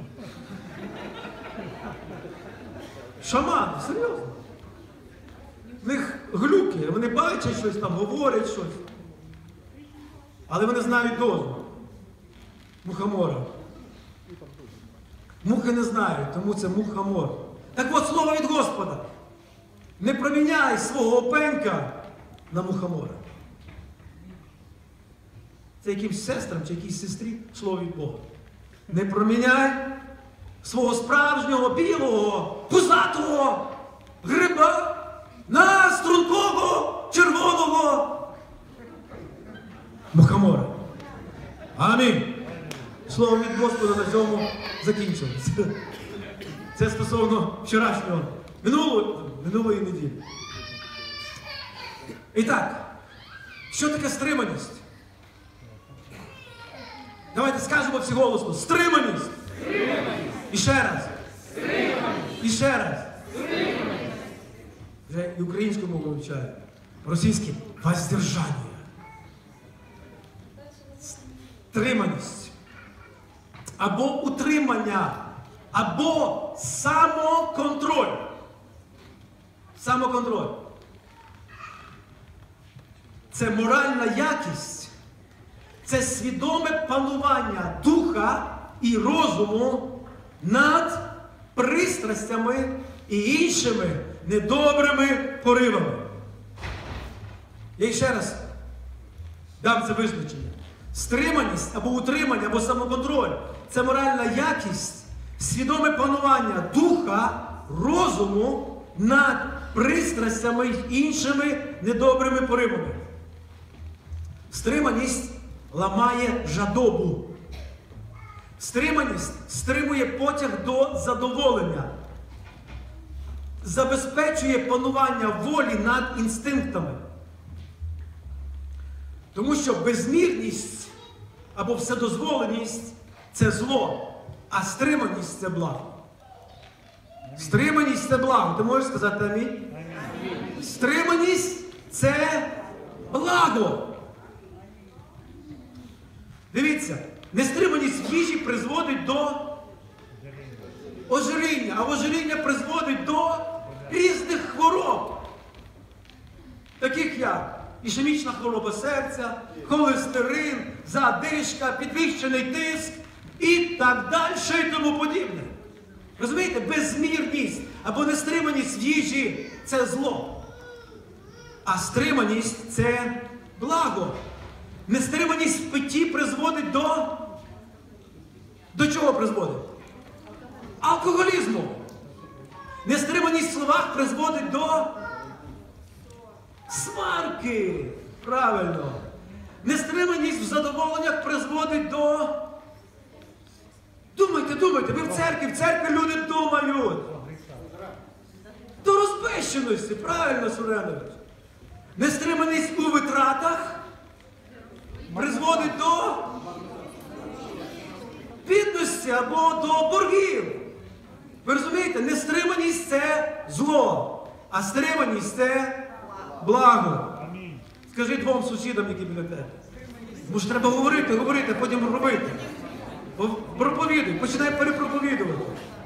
Шамани, серйозно. В них глюки, вони бачать щось там, говорять щось. Але вони знають дозу мухомора. Мухи не знають, тому це мухомор. Так от слово від Господа. Не проміняй свого опенька на мухомора. Це якимсь сестрам чи якійсь сестрі слово від Бога. Не проміняй свого справжнього, білого, пузатого гриба на стрункого, червоного мухомора. Амінь. Слово від Господа на цьому закінчилось. Це стосовно вчорашнього, минулої неділі. І так, що таке стриманість? Давайте скажемо всі голосно. Стриманість! Стриманість! І ще раз. Стриманість! І ще раз. Стриманість! Вже і українську мову вивчаю. Російське – воздержання. Стриманість. Або утримання. Або самоконтроль. Самоконтроль. Це моральна якість. Це свідоме панування духа і розуму над пристрастями і іншими недобрими поривами. Я ще раз дам це визначення. Стриманість або утримання, або самоконтроль – це моральна якість, свідоме панування духа, розуму над пристрастями й іншими недобрими поривами. Стриманість ламає жадобу. Стриманість стримує потяг до задоволення. Забезпечує панування волі над інстинктами. Тому що безмірність або вседозволеність – це зло, а стриманість – це благо. Стриманість – це благо. Ти можеш сказати амінь? Стриманість – це благо. Дивіться, нестриманість в їжі призводить до ожиріння, а ожиріння призводить до різних хвороб. Таких як ішемічна хвороба серця, холестерин, задишка, підвищений тиск і так далі і тому подібне. Розумієте, безмірність або нестриманість в їжі – це зло. А стриманість – це благо. Нестриманість в питті призводить до... До чого призводить? Алкоголізму. Нестриманість в словах призводить до сварки. Правильно. Нестриманість в задоволеннях призводить до... Думайте, ви в церкві люди думають. До розбещеності, правильно, Суренович. Нестриманість у витратах призводить до бідності або до боргів. Ви розумієте, нестриманість – це зло, а стриманість – це благо. Скажи двом сусідам, які біля тебе. Тому що треба говорити, потім робити. Проповідуй, починай перепроповідувати.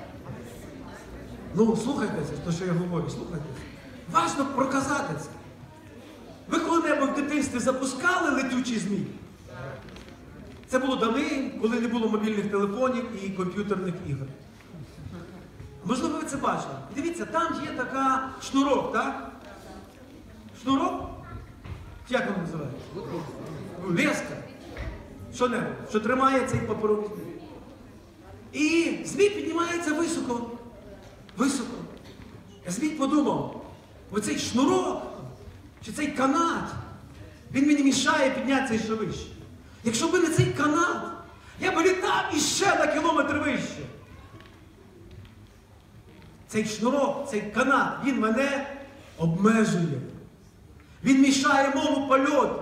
Ну, слухайтеся, то, що я говорю, слухайтеся. Важно проказати це. Ви коли-небудь в дитинстві запускали летючий змій? Це було давно, коли не було мобільних телефонів і комп'ютерних ігор. Можливо, ви це бачили. Дивіться, там є така шнурок, так? Шнурок? Як воно називається? Леска. Що-небудь, що тримає цей паперовий змій. І змій піднімається високо. Високо. Змій подумав, оцей шнурок, чи цей канат, він мені мішає піднятися ще вище. Якщо б не цей канат, я б літав іще на кілометр вище. Цей шнурок, цей канат, він мене обмежує. Він мішає моєму польоту.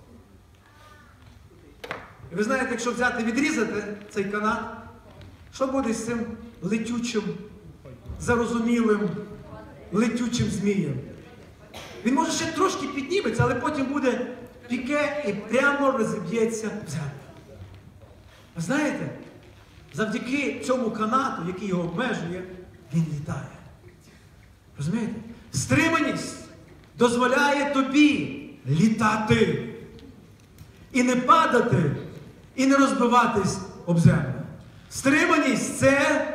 І ви знаєте, якщо взяти, відрізати цей канат, що буде з цим летючим, зарозумілим, летючим змієм? Він може ще трошки підніметься, але потім буде піке і прямо розіб'ється в землю. Ви знаєте, завдяки цьому канату, який його обмежує, він літає. Розумієте? Стриманість дозволяє тобі літати. І не падати, і не розбиватись об землю. Стриманість – це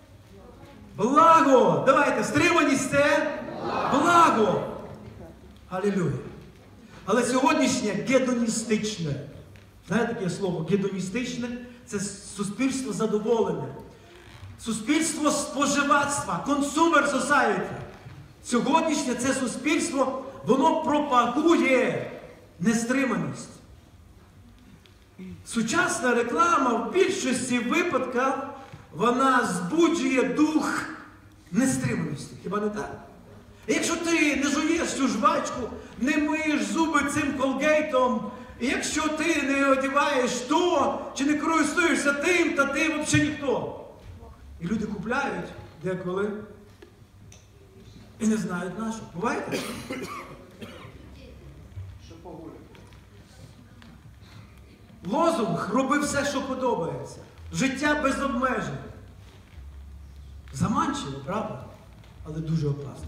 благо. Давайте, стриманість – це благо. Алілюя. Але сьогоднішнє гедоністичне, знаєте таке слово? Гедоністичне – це суспільство задоволене. Суспільство споживацтва, consumer society. Сьогоднішнє це суспільство, воно пропагує нестриманість. Сучасна реклама в більшості випадків, вона збуджує дух нестриманості. Хіба не так? І якщо ти не жуєш цю жвачку, не миєш зуби цим колгейтом, і якщо ти не одягаєш то, чи не користуєшся тим, то ти взагалі ніхто. І люди купляють деколи і не знають на що. Буває так? Лозунг «Роби все, що подобається». Життя без обмежень. Заманчиво, правда? Але дуже опасно.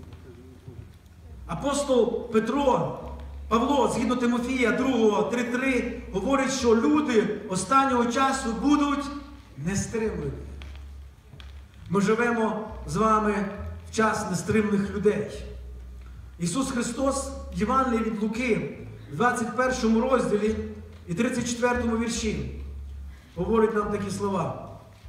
Апостол Павло, згідно Тимофія 2:3-3, говорить, що люди останнього часу будуть нестримливі. Ми живемо з вами в час нестримних людей. Ісус Христос в Євангелії від Луки, в 21 розділі і 34 вірші, говорить нам такі слова.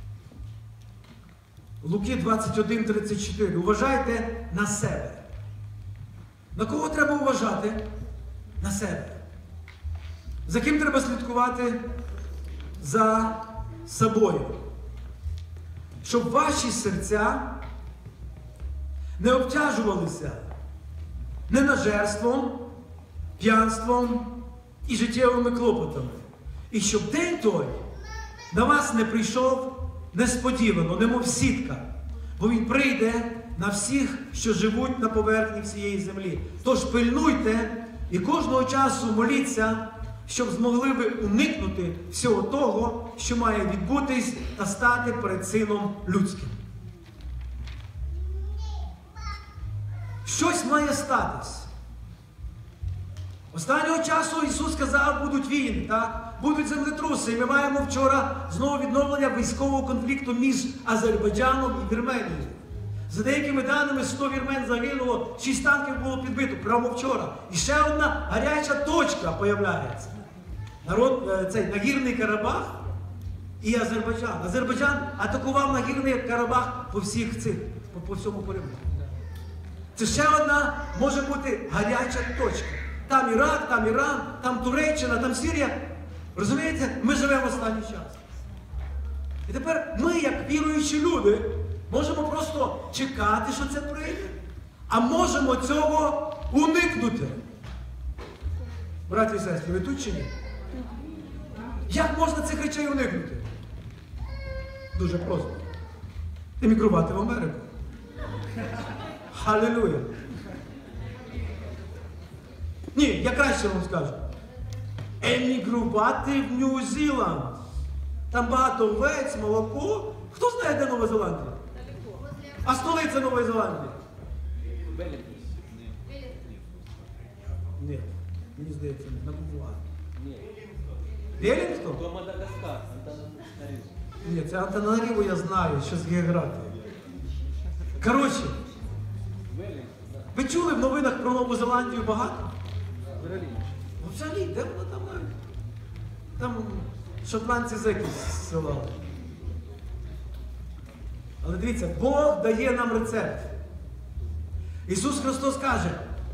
Луки 21:34. Уважайте на себе. На кого треба уважати? На себе. За ким треба слідкувати? За собою. Щоб ваші серця не обтяжувалися ненажерством, п'янством і життєвими клопотами. І щоб день той на вас не прийшов несподівано, немов сітка, бо він прийде на всіх, що живуть на поверхні всієї землі. Тож пильнуйте і кожного часу моліться, щоб змогли ви уникнути всього того, що має відбутись та стати перед Сином Людським. Щось має статись. Останнього часу Ісус сказав, будуть війни, так? Будуть землетруси. І ми маємо вчора знову відновлення військового конфлікту між Азербайджаном і Вірменією. За деякими даними, 100 вірмен загинуло, 6 танків було підбито прямо вчора. І ще одна гаряча точка появляється. Цей Нагірний Карабах і Азербайджан. Азербайджан атакував Нагірний Карабах по всьому периметру. Це ще одна може бути гаряча точка. Там Ірак, там Іран, там Туреччина, там Сирія. Розумієте, ми живемо в останній час. І тепер ми, як віруючі люди, можемо просто чекати, що це прийде, а можемо цього уникнути. Браті і сестри, ви тут чи ні? Як можна цих речей уникнути? Дуже просто. Емігрувати в Америку. Халилуя. Ні, я краще вам скажу. Емігрувати в Нью-Зіланд. Там багато овець, молоко. Хто знає, де Нова Зеландія? А столиця Нової Зеландії? Ні, мені здається, на Кубуа. Велінгтон? До Мадагаскар. Ні, це Антанаріву я знаю, що з географії. Коротше, ви чули в новинах про Нову Зеландію багато? Взагалі, де вона там навіть? Там шотландці зеки зсилали. Але дивіться, Бог дає нам рецепт. Ісус Христос каже,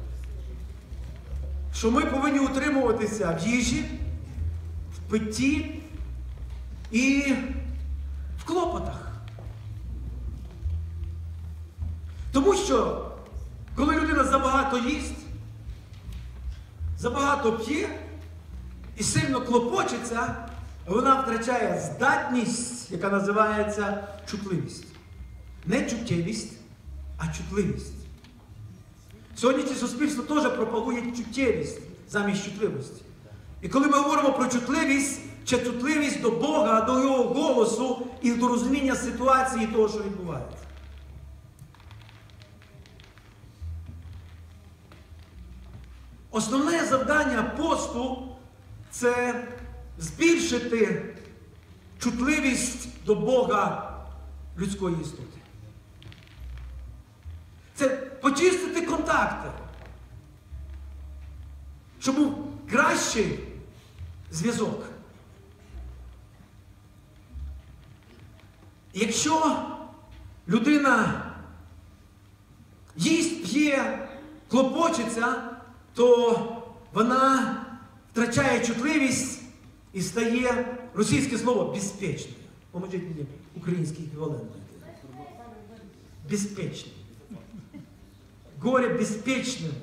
що ми повинні утримуватися в їжі, в питті і в клопотах. Тому що, коли людина забагато їсть, забагато п'є і сильно клопочеться, вона втрачає здатність, яка називається чутливість. Не чуттєвість, а чутливість. Сьогоднішнє суспільство теж пропагує чуттєвість замість чутливості. І коли ми говоримо про чутливість, це чутливість до Бога, до Його голосу і до розуміння ситуації того, що відбувається. Основне завдання посту – це збільшити чутливість до Бога людської істоти. Це почистити контакти, щоб був кращий зв'язок. Якщо людина їсть, п'є, клопочеться, то вона втрачає чутливість і стає, російське слово, безпечною. Поможіть мені український еквівалент. Безпечним. Горе безпечним.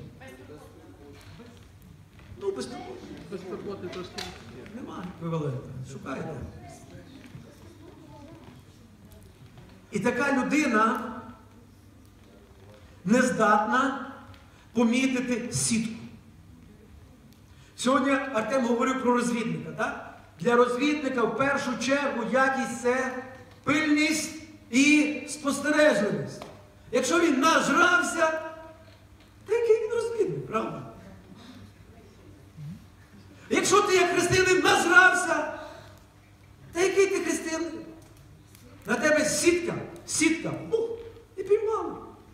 Ну, безтурботи трошки. Нема еквівалента. Шукайте. І така людина не здатна помітити сітку. Сьогодні Артем говорив про розвідника. Так? Для розвідника в першу чергу якість – це пильність і спостережливість. Якщо він нажрався, то який він розвідник, правда? Якщо ти як християнин нажрався, то який ти християнин? На тебе сітка, бух, і піймали.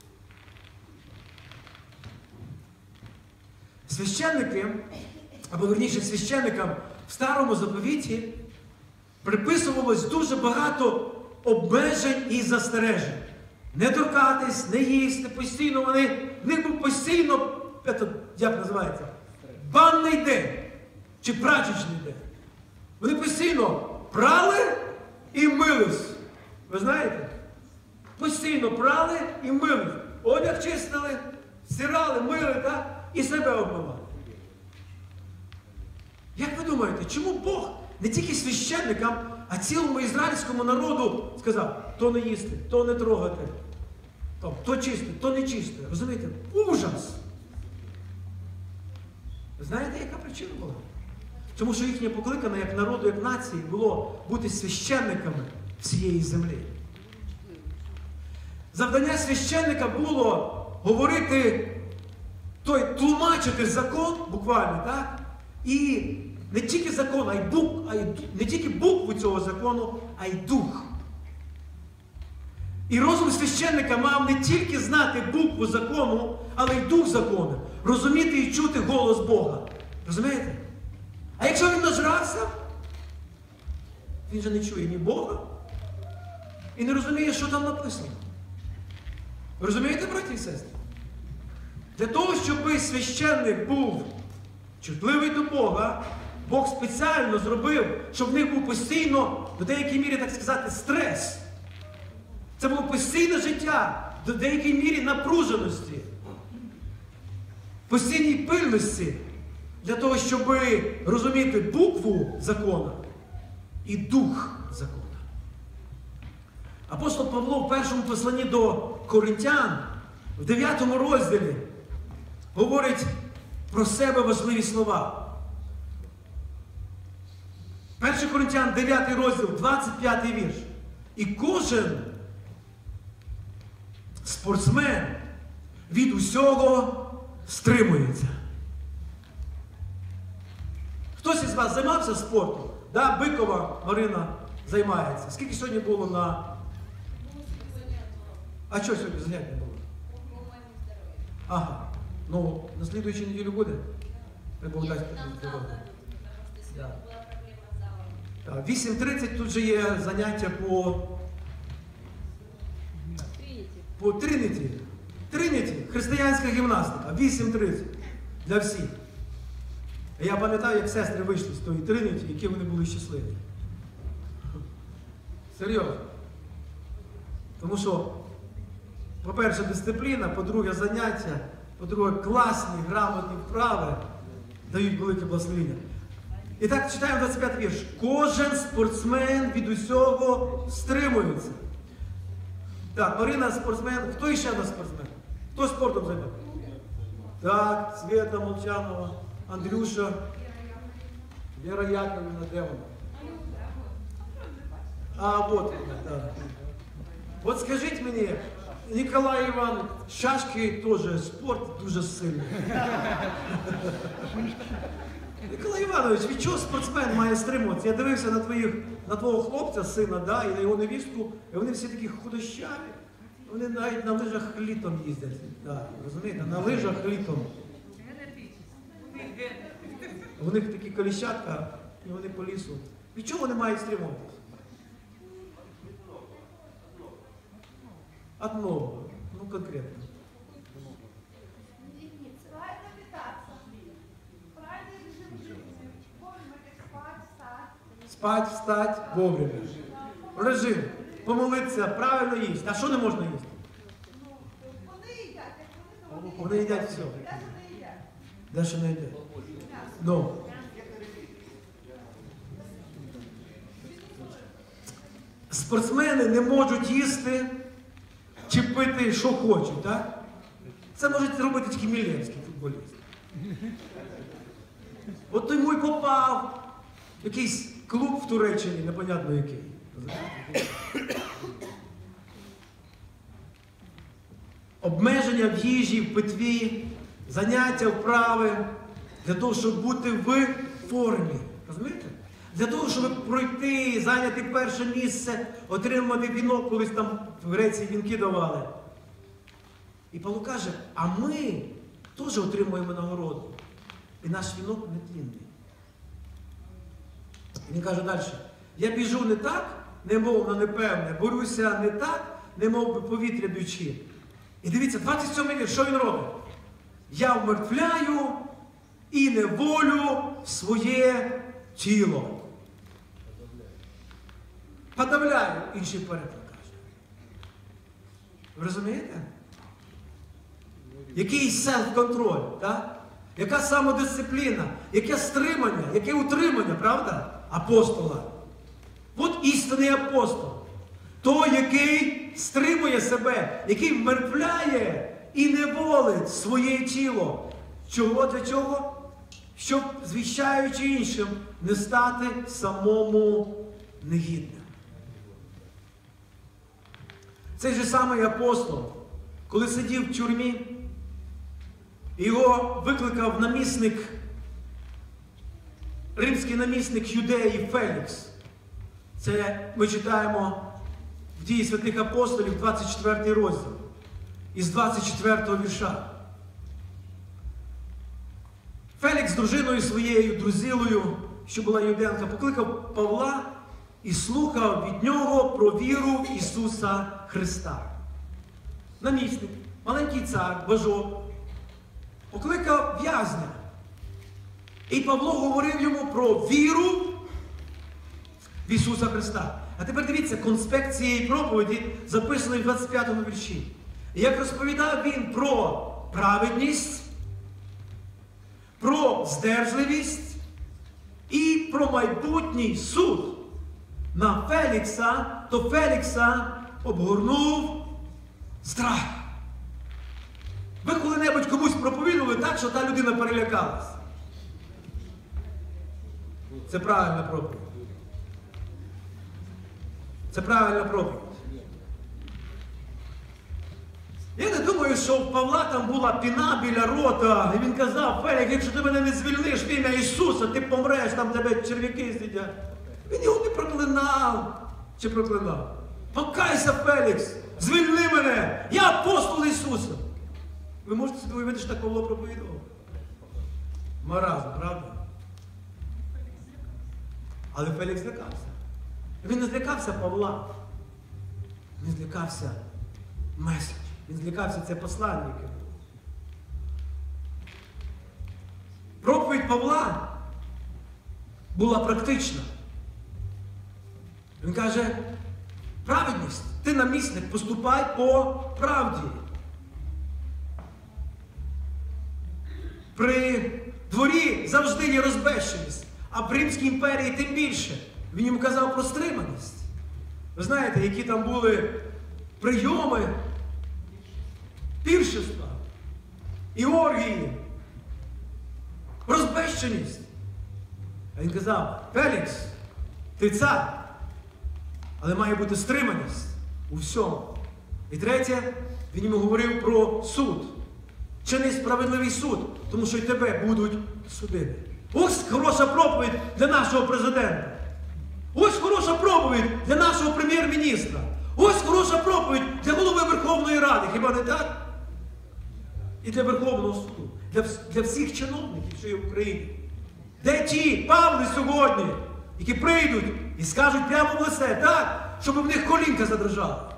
Священники, або верніше священникам в Старому Заповіті приписувалось дуже багато обмежень і застережень. Не торкатись, не їсти, постійно в них був постійно, як називається, банний день, чи прачечний день. Вони постійно прали і мились. Ви знаєте? Постійно прали і мились. Одяг чистили, стирали, мили, так? І себе обмивали. Як ви думаєте, чому Бог не тільки священникам, а цілому ізраїльському народу сказав, то не їсти, то не трогати, то чисти, то не чисти. Розумієте? Ужас! Ви знаєте, яка причина була? Тому що їхнє покликання як народу, як нації було бути священниками всієї землі. Завдання священника було говорити тлумачити закон, буквально, так? І не тільки закон, не тільки букву цього закону, а й дух. І розум священника мав не тільки знати букву закону, але й дух закону. Розуміти і чути голос Бога. Розумієте? А якщо він нажрався, він же не чує ні Бога і не розуміє, що там написано. Ви розумієте, браті і сестри? Для того, щоб священник був чутливий до Бога, Бог спеціально зробив, щоб в них був постійно, до деякій мірі, так сказати, стрес. Це було постійне життя, до деякій мірі напруженості, постійній пильності, для того, щоб розуміти букву закона і дух закона. Апостол Павло в першому посланні до Коринтян, в 9 розділі, говорить про себе важливі слова. 1 Коринтян, 9 розділ, 25 вірш. І кожен спортсмен від усього стримується. Хтось із вас займався спортом? Да, Бикова Марина займається. Скільки сьогодні було на... А що сьогодні занять не було? Ага. Ну, на слідуючу неділю буде? Бог дасть здоров'я. 8:30 тут же є заняття по Трініті. Трініті, християнська гімнастика, 8:30 для всіх. Я пам'ятаю, як сестри вийшли з тої Трініті, які вони були щасливі. Серйозно. Тому що, по-перше, дисципліна, по-друге, заняття, по-друге, класні, грамотні вправи дають велике благословення. І так, читаємо 25 вірш. Кожен спортсмен від усього стримується. Так, Марина спортсмен. Хто іще у нас спортсмен? Хто спортом займає? Так, Света Молчанова, Андрюша, Вера Яковлевна, де вона? А, от вона, так. От скажіть мені, Ніколай Іванович, шашки теж спорт дуже сильний. Ніколай Іванович, від чого спортсмен має стримуватися? Я дивився на твого хлопця, сина, да, і на його невістку, і вони всі такі худощаві. Вони навіть на лижах літом їздять. Да, розумієте, на лижах літом. У них такі коліщатка, і вони по лісу. Від чого вони мають стримуватися? От нового. Ну, конкретно. Правильно питаться. Правильный режим жизни. Вовремя спать, встать. Спать, встать, вовремя. Режим. Помолитися, правильно їсти. А що не можна їсти? Вони їдять, як вони Вони їдять все. не їдять. Де що не їдять? Ну. Спортсмени не можуть їсти чи пити, що хочуть, так? Це можуть робити тільки мілевський футболіст. От той мой попав в якийсь клуб в Туреччині, непонятно який. Обмеження в їжі, в питві, заняття, вправи, для того, щоб бути в формі. Розумієте? Для того, щоб пройти, зайняти перше місце, отримати вінок, колись там в Греції вінки давали. І Павло каже, а ми теж отримуємо нагороду. І наш вінок нетлінний. Він каже далі, я біжу не так, немов на непевне, борюся не так, немов би повітря б'ючи. І дивіться, 27 вірш, що він робить? Я вмертвляю і неволю своє тіло. Подавляю, інший переклад каже. Ви розумієте? Який селф-контроль, так? Яка самодисципліна, яке стримання, яке утримання, правда? Апостола. От істинний апостол. Той, який стримує себе, який вмертвляє і неволить своє тіло. Чого? Для чого? Щоб, звіщаючи іншим, не стати самому негідним. Цей же самий апостол, коли сидів в тюрмі, І його викликав намісник, римський намісник Юдеї Фелікс. Це ми читаємо в Дії святих апостолів, 24 розділ, із 24 вірша. Фелікс з дружиною своєю, друзилою, що була юденка, покликав Павла і слухав від нього про віру в Ісуса Христа. Намісник, маленький цар, бажок, покликав в'язня. І Павло говорив йому про віру в Ісуса Христа. А тепер дивіться, конспект цієї проповіді записаний в 25-му вірші. І як розповідав він про праведність, про здержливість і про майбутній суд на Фелікса, то Фелікса обгорнув страх. Ви коли-небудь комусь проповідували так, що та людина перелякалась? Це правильна проповідь. Це правильна проповідь. Я не думаю, що в Павла там була піна біля рота, і він казав: Фелікс, якщо ти мене не звільниш в ім'я Ісуса, ти помреш, там тебе черв'яки з'їдять. Він його не проклинав. Чи проклинав? Покайся, Фелікс, звільни мене, я апостол Ісуса. Ви можете собі уявити, що так Павло проповідував? Маразм, правда? Але Фелікс злякався. Він не злякався Павла. Він злякався меседж. Він злякався це послання, яке було. Проповідь Павла була практична. Він каже: праведність, ти намісник, поступай по правді. При дворі завжди є розбещеність, а при Римській імперії тим більше. Він їм казав про стриманість. Ви знаєте, які там були прийоми, піршества, і оргії, розбещеність. А він казав: Фелікс, ти цар, але має бути стриманість у всьому. І третє, він йому говорив про суд. Чини справедливий суд, тому що й тебе будуть судити. Ось хороша проповідь для нашого президента. Ось хороша проповідь для нашого прем'єр-міністра. Ось хороша проповідь для голови Верховної Ради. Хіба не так? І для Верховного суду. Для всіх чиновників, що є в Україні. Де ті Павли сьогодні, які прийдуть і скажуть прямо в лице, так, щоб в них колінка задрожала.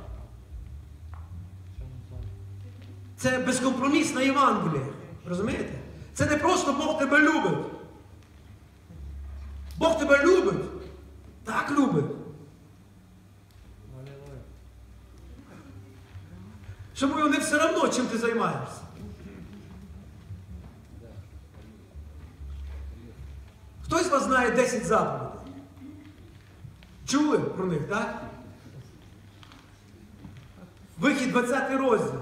Це безкомпромісна Євангелія. Розумієте? Це не просто Бог тебе любить. Бог тебе любить. Так любить. Чому не все одно, чим ти займаєшся? Хтось з вас знає 10 заповідей? Чули про них, так? Вихід 20 розділ.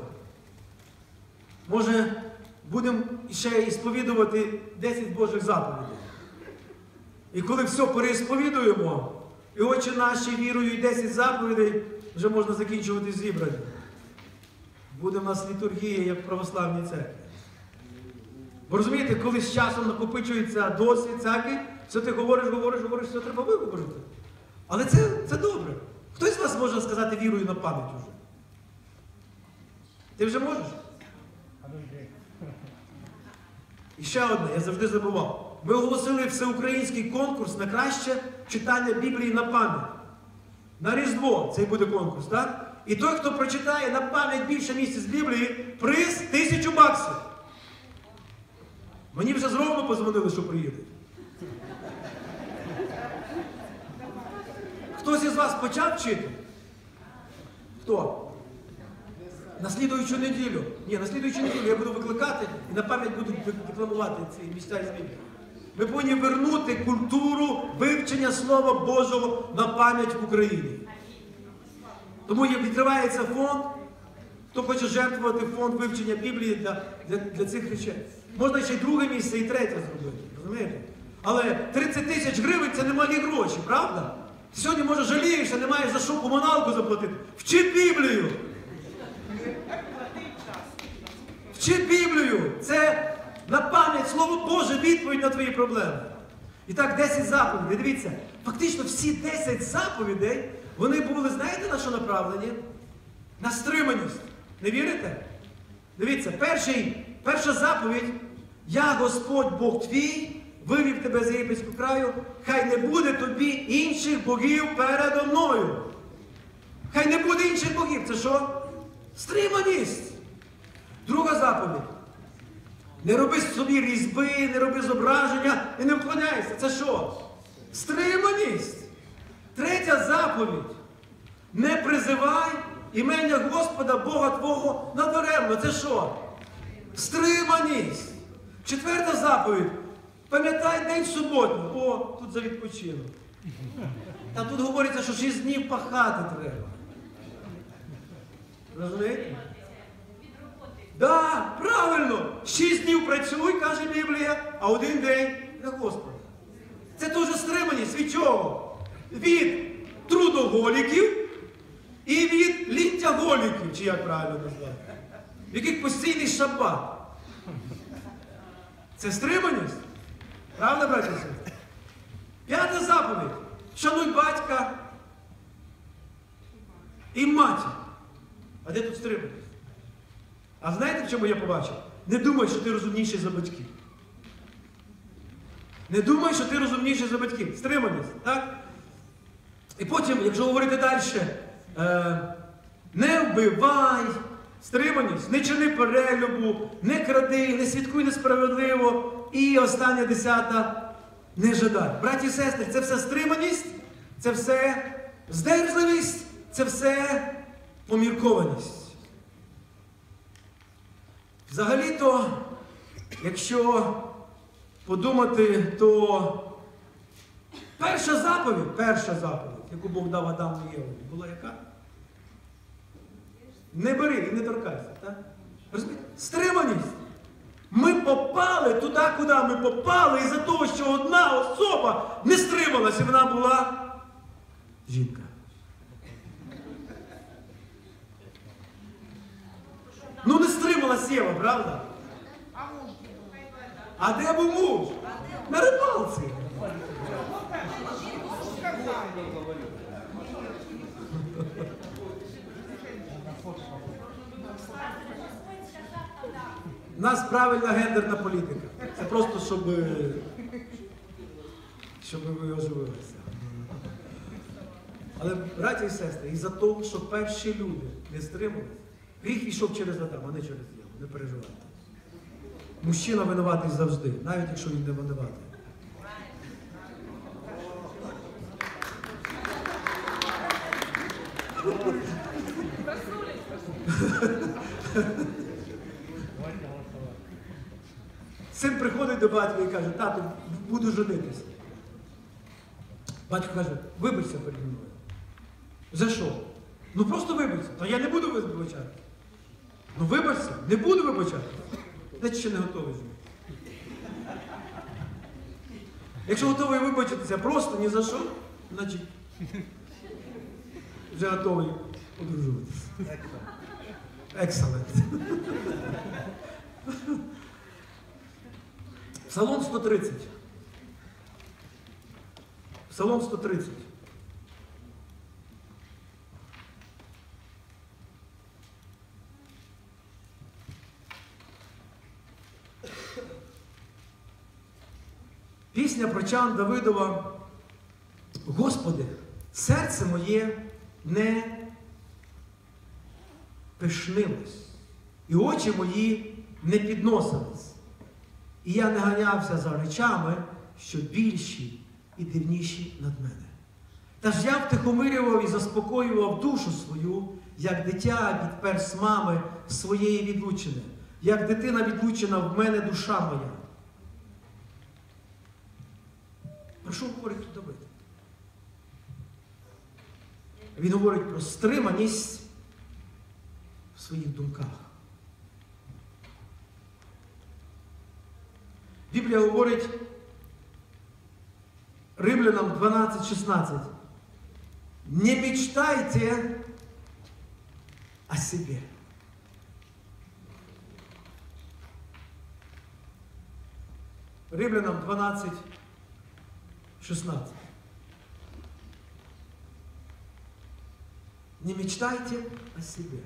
Може, будемо ще і сповідувати 10 Божих заповідей. І коли все пересповідуємо, і Отче наші вірою і 10 заповідей, вже можна закінчувати зібрання. Буде в нас літургія, як в православній церкві. Бо розумієте, коли з часом накопичується досвід всякий, все ти говориш, все треба виговорити. Але це добре. Хтось з вас може сказати вірою на пам'ять уже? Ти вже можеш? І ще одне, я завжди забував. Ми оголосили всеукраїнський конкурс на краще читання Біблії на пам'ять. На Різдво цей буде конкурс, так? І той, хто прочитає на пам'ять більше місць з Біблії, приз $1000. Мені вже з Ровно подзвонили, що приїдуть. Хтось із вас почав вчити? Хто? На слідуючу неділю. Ні, на слідуючу неділю я буду викликати і на пам'ять буду декламувати ці місця із Біблії. Ми повинні вернути культуру вивчення Слова Божого на пам'ять в Україні. Тому відкривається фонд. Хто хоче жертвувати фонд вивчення Біблії для цих речей. Можна ще й друге місце, і третє зробити. Розумієте? Але 30 тисяч гривень – це немалі гроші, правда? Ти сьогодні, може, жалієшся, не маєш за що комуналку заплатити. Вчи Біблію! Вчи Біблію. Це на пам'ять, Слово Боже, відповідь на твої проблеми. І так, 10 заповідей. Дивіться, фактично всі 10 заповідей, вони були, знаєте, на що направлені? На стриманість. Не вірите? Дивіться, перша заповідь. Я, Господь Бог твій, вивів тебе з єгипетського краю, хай не буде тобі інших богів передо мною. Хай не буде інших богів. Це що? Стриманість. Друга заповідь. Не роби собі різьби, не роби зображення і не вклоняйся. Це що? Стриманість. Третя заповідь. Не призивай імення Господа Бога твого надаремно. Це що? Стриманість. Четверта заповідь. Пам'ятай день суботній. О, тут за відпочинок. Та тут говориться, що 6 днів пахати треба. Розумієте? Так, правильно. 6 днів працюй, каже Біблія, а 1 день для Господа. Це теж стриманість. Від чого? Від трудоголіків і від лінтяголіків, чи як правильно назвати. В яких постійний шабат. Це стриманість. Правда, браті і сестри? П'ята заповідь. Шануй батька і матір. А де тут стриманість? А знаєте, в чому я побачив? Не думай, що ти розумніший за батьків. Не думай, що ти розумніший за батьків. Стриманість, так? І потім, якщо говорити далі, не вбивай, стриманість, не чини перелюбу, не кради, не свідкуй несправедливо. І остання 10-та, не жадай. Браті і сестри, це все стриманість, це все здержливість, це все поміркованість. Взагалі-то, якщо подумати, то перша заповідь, яку Бог дав Адаму і Єву, була яка? Не бери і не торкайся. Так? Розумієте? Стриманість. Ми попали туди, куди ми попали, із-за того, що одна особа не стрималася, вона була жінка. Ну не стрималась Єва, правда? А де був муж? На рибалці. У нас правильна гендерна політика. Це просто, щоб ви оживилися. Але, браті і сестри, із-за того, що перші люди не стримались, гріх йшов через Адам, а не через Єву. Не переживайте. Мужчина винуватий завжди, навіть якщо він не винуватий. Син приходить до батька і каже: тату, буду женитися. Батько каже: вибачся перед мною. За що? Ну просто вибачся. Та я не буду вибачати. Ну вибачся, не буду вибачати. Значить, ще не готовий жити. Якщо готовий вибачитися просто ні за що, значить вже готовий одружуватися. Excellent. Псалом 130. Псалом 130. Пісня прочан Давидова: Господи, серце моє не пишнилось, і очі мої не підносились. І я не ганявся за речами, що більші і дивніші над мене. Та ж я втихомирював і заспокоював душу свою, як дитя від перс мами своєї відлучене, як дитина відлучена в мене душа моя. Про що говорить тут Давид? Він говорить про стриманість в своїх думках. Біблія говорить Римлянам 12:16. Не мечтайте о себе. Римлянам 12, 16. Не мечтайте о себе.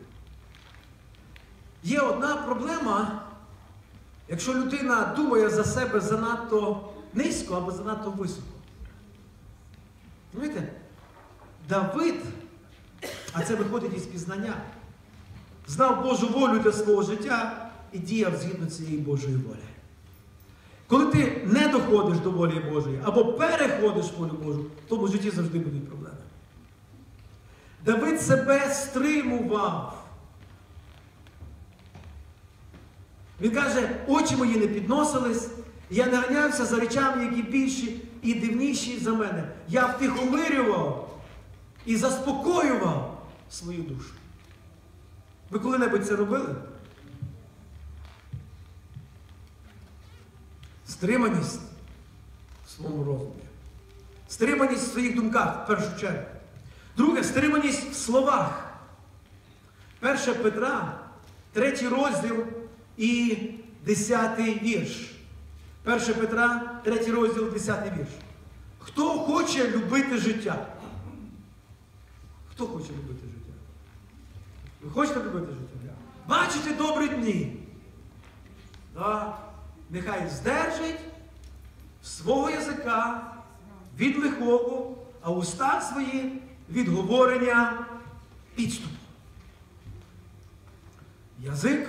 Є одна проблема, якщо людина думає за себе занадто низько або занадто високо. Розумієте? Давид, а це виходить із пізнання, знав Божу волю для свого життя і діяв згідно цієї Божої волі. Коли ти не доходиш до волі Божої або переходиш волю Божу, в тому житті завжди будуть проблеми. Давид себе стримував. Він каже, очі мої не підносились, я не ганявся за речами, які більші і дивніші за мене. Я втихомирював і заспокоював свою душу. Ви коли-небудь це робили? Стриманість в своєму розумі. Стриманість в своїх думках, в першу чергу. Друге, стриманість в словах. 1 Петра, 3 розділ і 10 вірш. 1 Петра, 3 розділ, 10 вірш. Хто хоче любити життя? Хто хоче любити життя? Ви хочете любити життя? Бачите добрі дні. Да. Нехай здержить свого язика від лихого, а уста свої від говорення підступу. Язик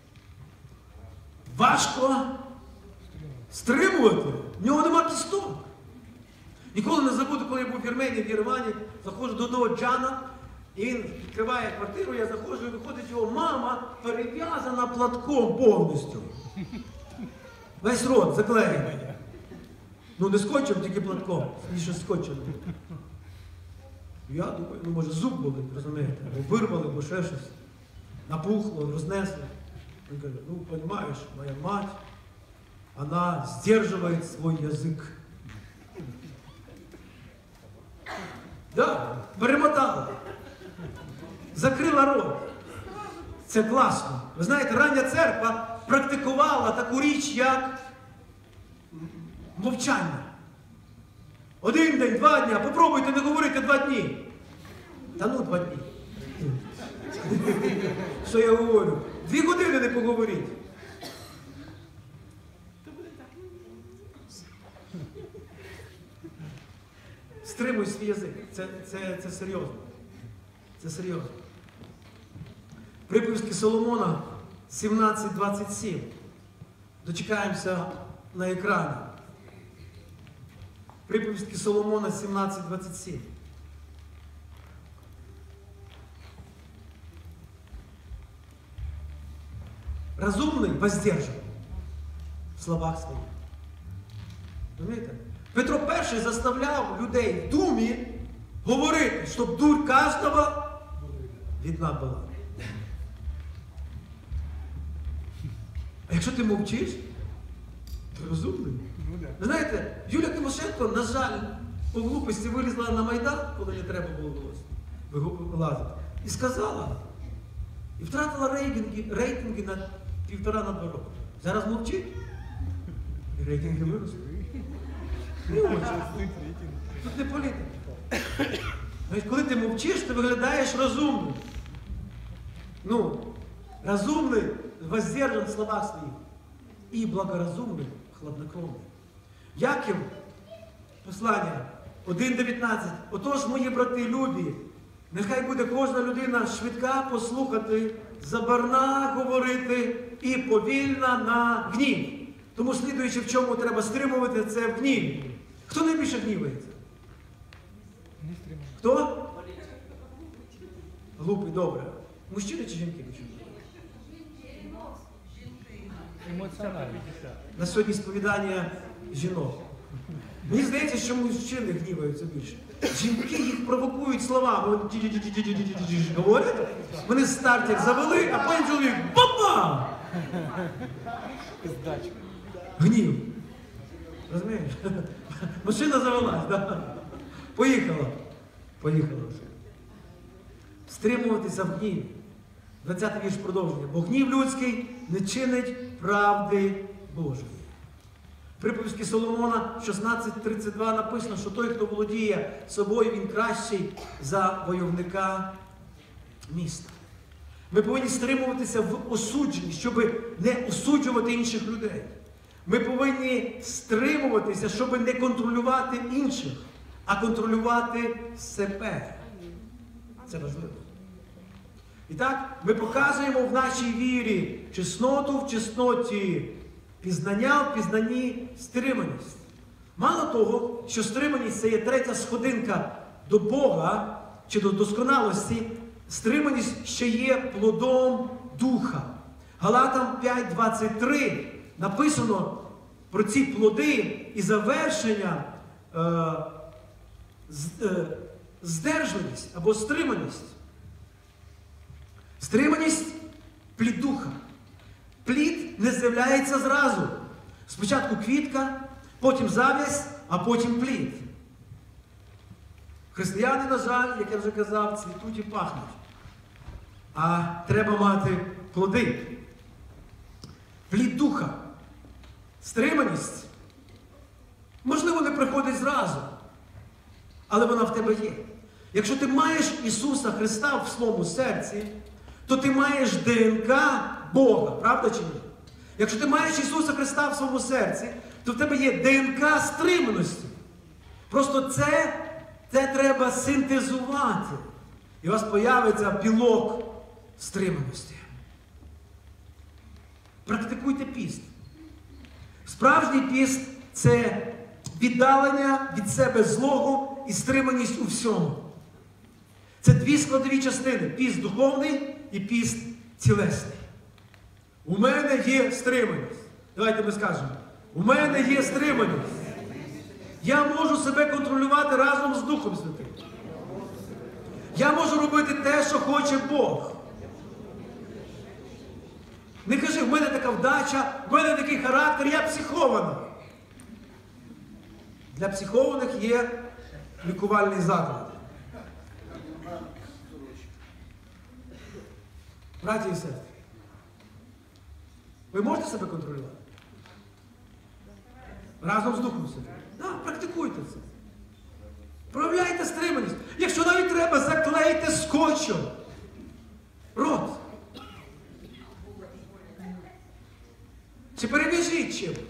важко стримувати. В нього нема кісток. Ніколи не забуду, коли я був в Вірменії, в Єревані, заходжу до одного Джана, і він відкриває квартиру, я заходжу, і виходить його мама, перев'язана платком повністю. Весь рот заклеєний. Ну не скотчем, тільки платком. Ніщо скотчем. Я думаю, ну може зуб болить, розумієте, або вирвали, або ще щось. Напухло, рознесло. Він каже, ну, розумієш, моя мать, вона здержує свій язик. Да, перемотала. Закрила рот. Це класно. Ви знаєте, рання церква практикувала таку річ, як мовчання. 1 день, 2 дня, попробуйте не говорити 2 дні. Та ну 2 дні. Що я говорю? 2 години не поговоріть. Стримуй свій язик. Це серйозно. Це серйозно. Приповістки Соломона 17:27. Дочекаємося на екрані. Приповістки Соломона 17:27. Разумний воздержан в словах своїх. Розумієте? Петро І заставляв людей в думі говорити, щоб дурь кожного видна була. А якщо ти мовчиш, ти розумний. Ви знаєте, Юлія Тимошенко, на жаль, по глупості вилізла на Майдан, коли не треба було вилазити, і сказала, і втратила рейтинги на 1,5-2 роки. Зараз мовчить, і рейтинги виросли. Не очень. Тут не політика. Коли ти мовчиш, ти виглядаєш розумним. Ну, розумний, воздержан в словах своїх. І благоразумний, хладнокровний. Яків, послання 1:19. Отож, мої брати любі, нехай буде кожна людина швидка послухати, забарна говорити і повільна на гнів. Тому, слідуючи, в чому треба стримувати, це в гніві. Хто найбільше гнівається? Хто? Глупий, добре. Мужчини чи жінки? Емоціонально. На сьогодні сповідання жінок. Мені здається, що мужчини гніваються більше. Жінки їх провокують словами. Говорять, вони стартер завели, а потім чоловік баба! Гнів. Розумієш? Машина завелась, да? Поїхала. Поїхала вже. Стримуватися в гніві. 20-й вірш продовження. Бо гнів людський не чинить правди Божої. В приповісті Соломона 16:32 написано, що той, хто володіє собою, він кращий за войовника міста. Ми повинні стримуватися в осудженні, щоб не осуджувати інших людей. Ми повинні стримуватися, щоб не контролювати інших, а контролювати себе. Це важливо. І так, ми показуємо в нашій вірі чесноту в чесноті, пізнання в пізнанні, стриманість. Мало того, що стриманість – це є третя сходинка до Бога, чи до досконалості, стриманість ще є плодом Духа. Галатам 5:23 написано про ці плоди і завершення здержаність або стриманість. Стриманість – плід Духа. Плід не з'являється зразу. Спочатку квітка, потім зав'язь, а потім плід. Християни, на жаль, як я вже казав, цвітуть і пахнуть. А треба мати плоди. Плід Духа. Стриманість, можливо, не приходить зразу, але вона в тебе є. Якщо ти маєш Ісуса Христа в своєму серці, то ти маєш ДНК Бога, правда чи ні? Якщо ти маєш Ісуса Христа в своєму серці, то в тебе є ДНК стриманості. Просто це треба синтезувати. І у вас появиться білок стриманості. Практикуйте піст. Справжній піст – це віддалення від себе злого і стриманість у всьому. Це дві складові частини. Піст духовний і піст тілесний. У мене є стриманість. Давайте ми скажемо. У мене є стриманість. Я можу себе контролювати разом з Духом Святим. Я можу робити те, що хоче Бог. Не кажи, в мене така вдача, в мене такий характер, я психований. Для психованих є лікувальний заклад. Браті і сестри, ви можете себе контролювати? Разом з Духом Святим. Так, практикуйте це. Проявляйте стриманість. Якщо навіть треба, заклейте скотчем рот. Чи перев'яжіть чимось.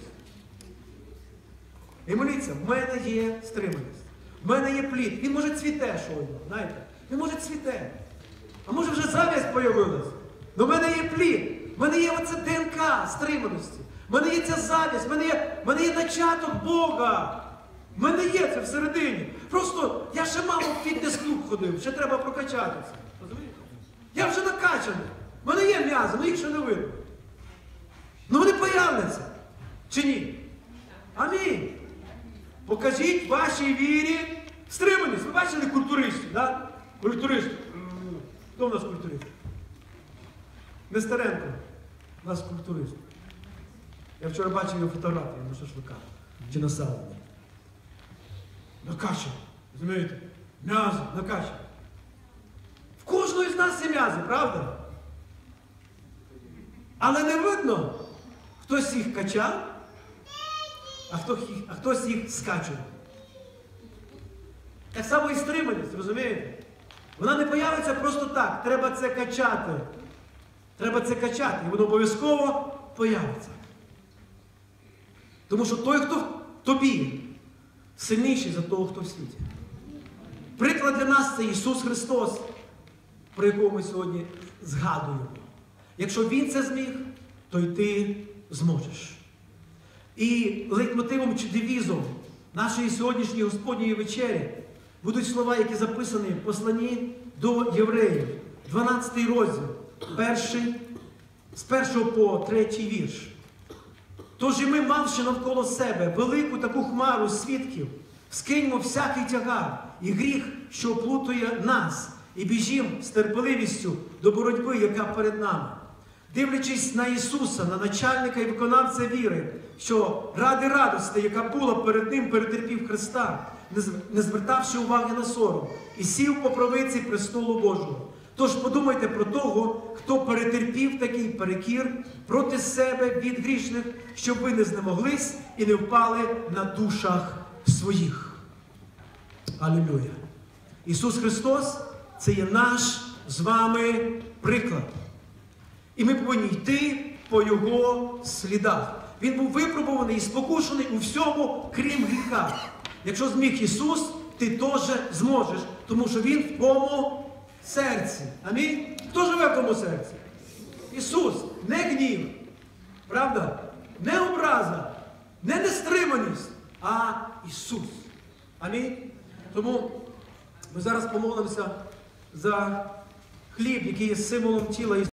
І моліться, в мене є стриманість. В мене є плід. Він може цвіте щойно, знаєте. Він може цвіте. А може вже зав'язь появилась. Но в мене є плід. В мене є оце ДНК стриманості. В мене є ця зав'язь. В мене є начаток Бога. В мене є це всередині. Просто я ще мало в фітнес-клуб ходив. Ще треба прокачатися. Розумієте? Я вже накачаний. В мене є м'язи, але їх ще не видно. Ну вони появляться. Чи ні? Амінь. Покажіть вашій вірі стриманість. Ви бачили культуристів, так? Культуристів. Хто в нас культурист? Нестеренко. У нас культурист. Я вчора бачив його фотографії на шашликах. Чи на сауні. Накачаний. Розумієте? М'язи, накачаний. В кожного із нас є м'язи, правда? Але не видно, хтось їх качав, а хтось їх скачував. Так само і стриманість, розумієте? Вона не появиться просто так. Треба це качати. Треба це качати. І воно обов'язково появиться. Тому що той, хто в тобі, сильніший за того, хто в світі. Приклад для нас – це Ісус Христос, про якого ми сьогодні згадуємо. Якщо Він це зміг, то й ти зможеш. І лейтмотивом чи девізом нашої сьогоднішньої Господньої вечері будуть слова, які записані в посланні до євреїв, 12 розділ, з 1 по 3 вірш. Тож і ми, мавши навколо себе велику таку хмару свідків, скиньмо всякий тягар і гріх, що оплутує нас, і біжім з терпеливістю до боротьби, яка перед нами. Дивлячись на Ісуса, на начальника і виконавця віри, що ради радості, яка була перед Ним, перетерпів Христа, не звертавши уваги на сором, і сів по правиці престолу Божого. Тож подумайте про того, хто перетерпів такий перекір проти себе від грішних, щоб ви не знемоглись і не впали на душах своїх. Алілюя! Ісус Христос – це є наш з вами приклад. І ми повинні йти по Його слідах. Він був випробуваний і спокушений у всьому, крім гріха. Якщо зміг Ісус, ти теж зможеш, тому що Він в тому серці. Амінь? Хто живе в тому серці? Ісус. Не гнів. Правда? Не образа. Не нестриманість, а Ісус. Амінь? Тому ми зараз помолимося за хліб, який є символом тіла Ісуса.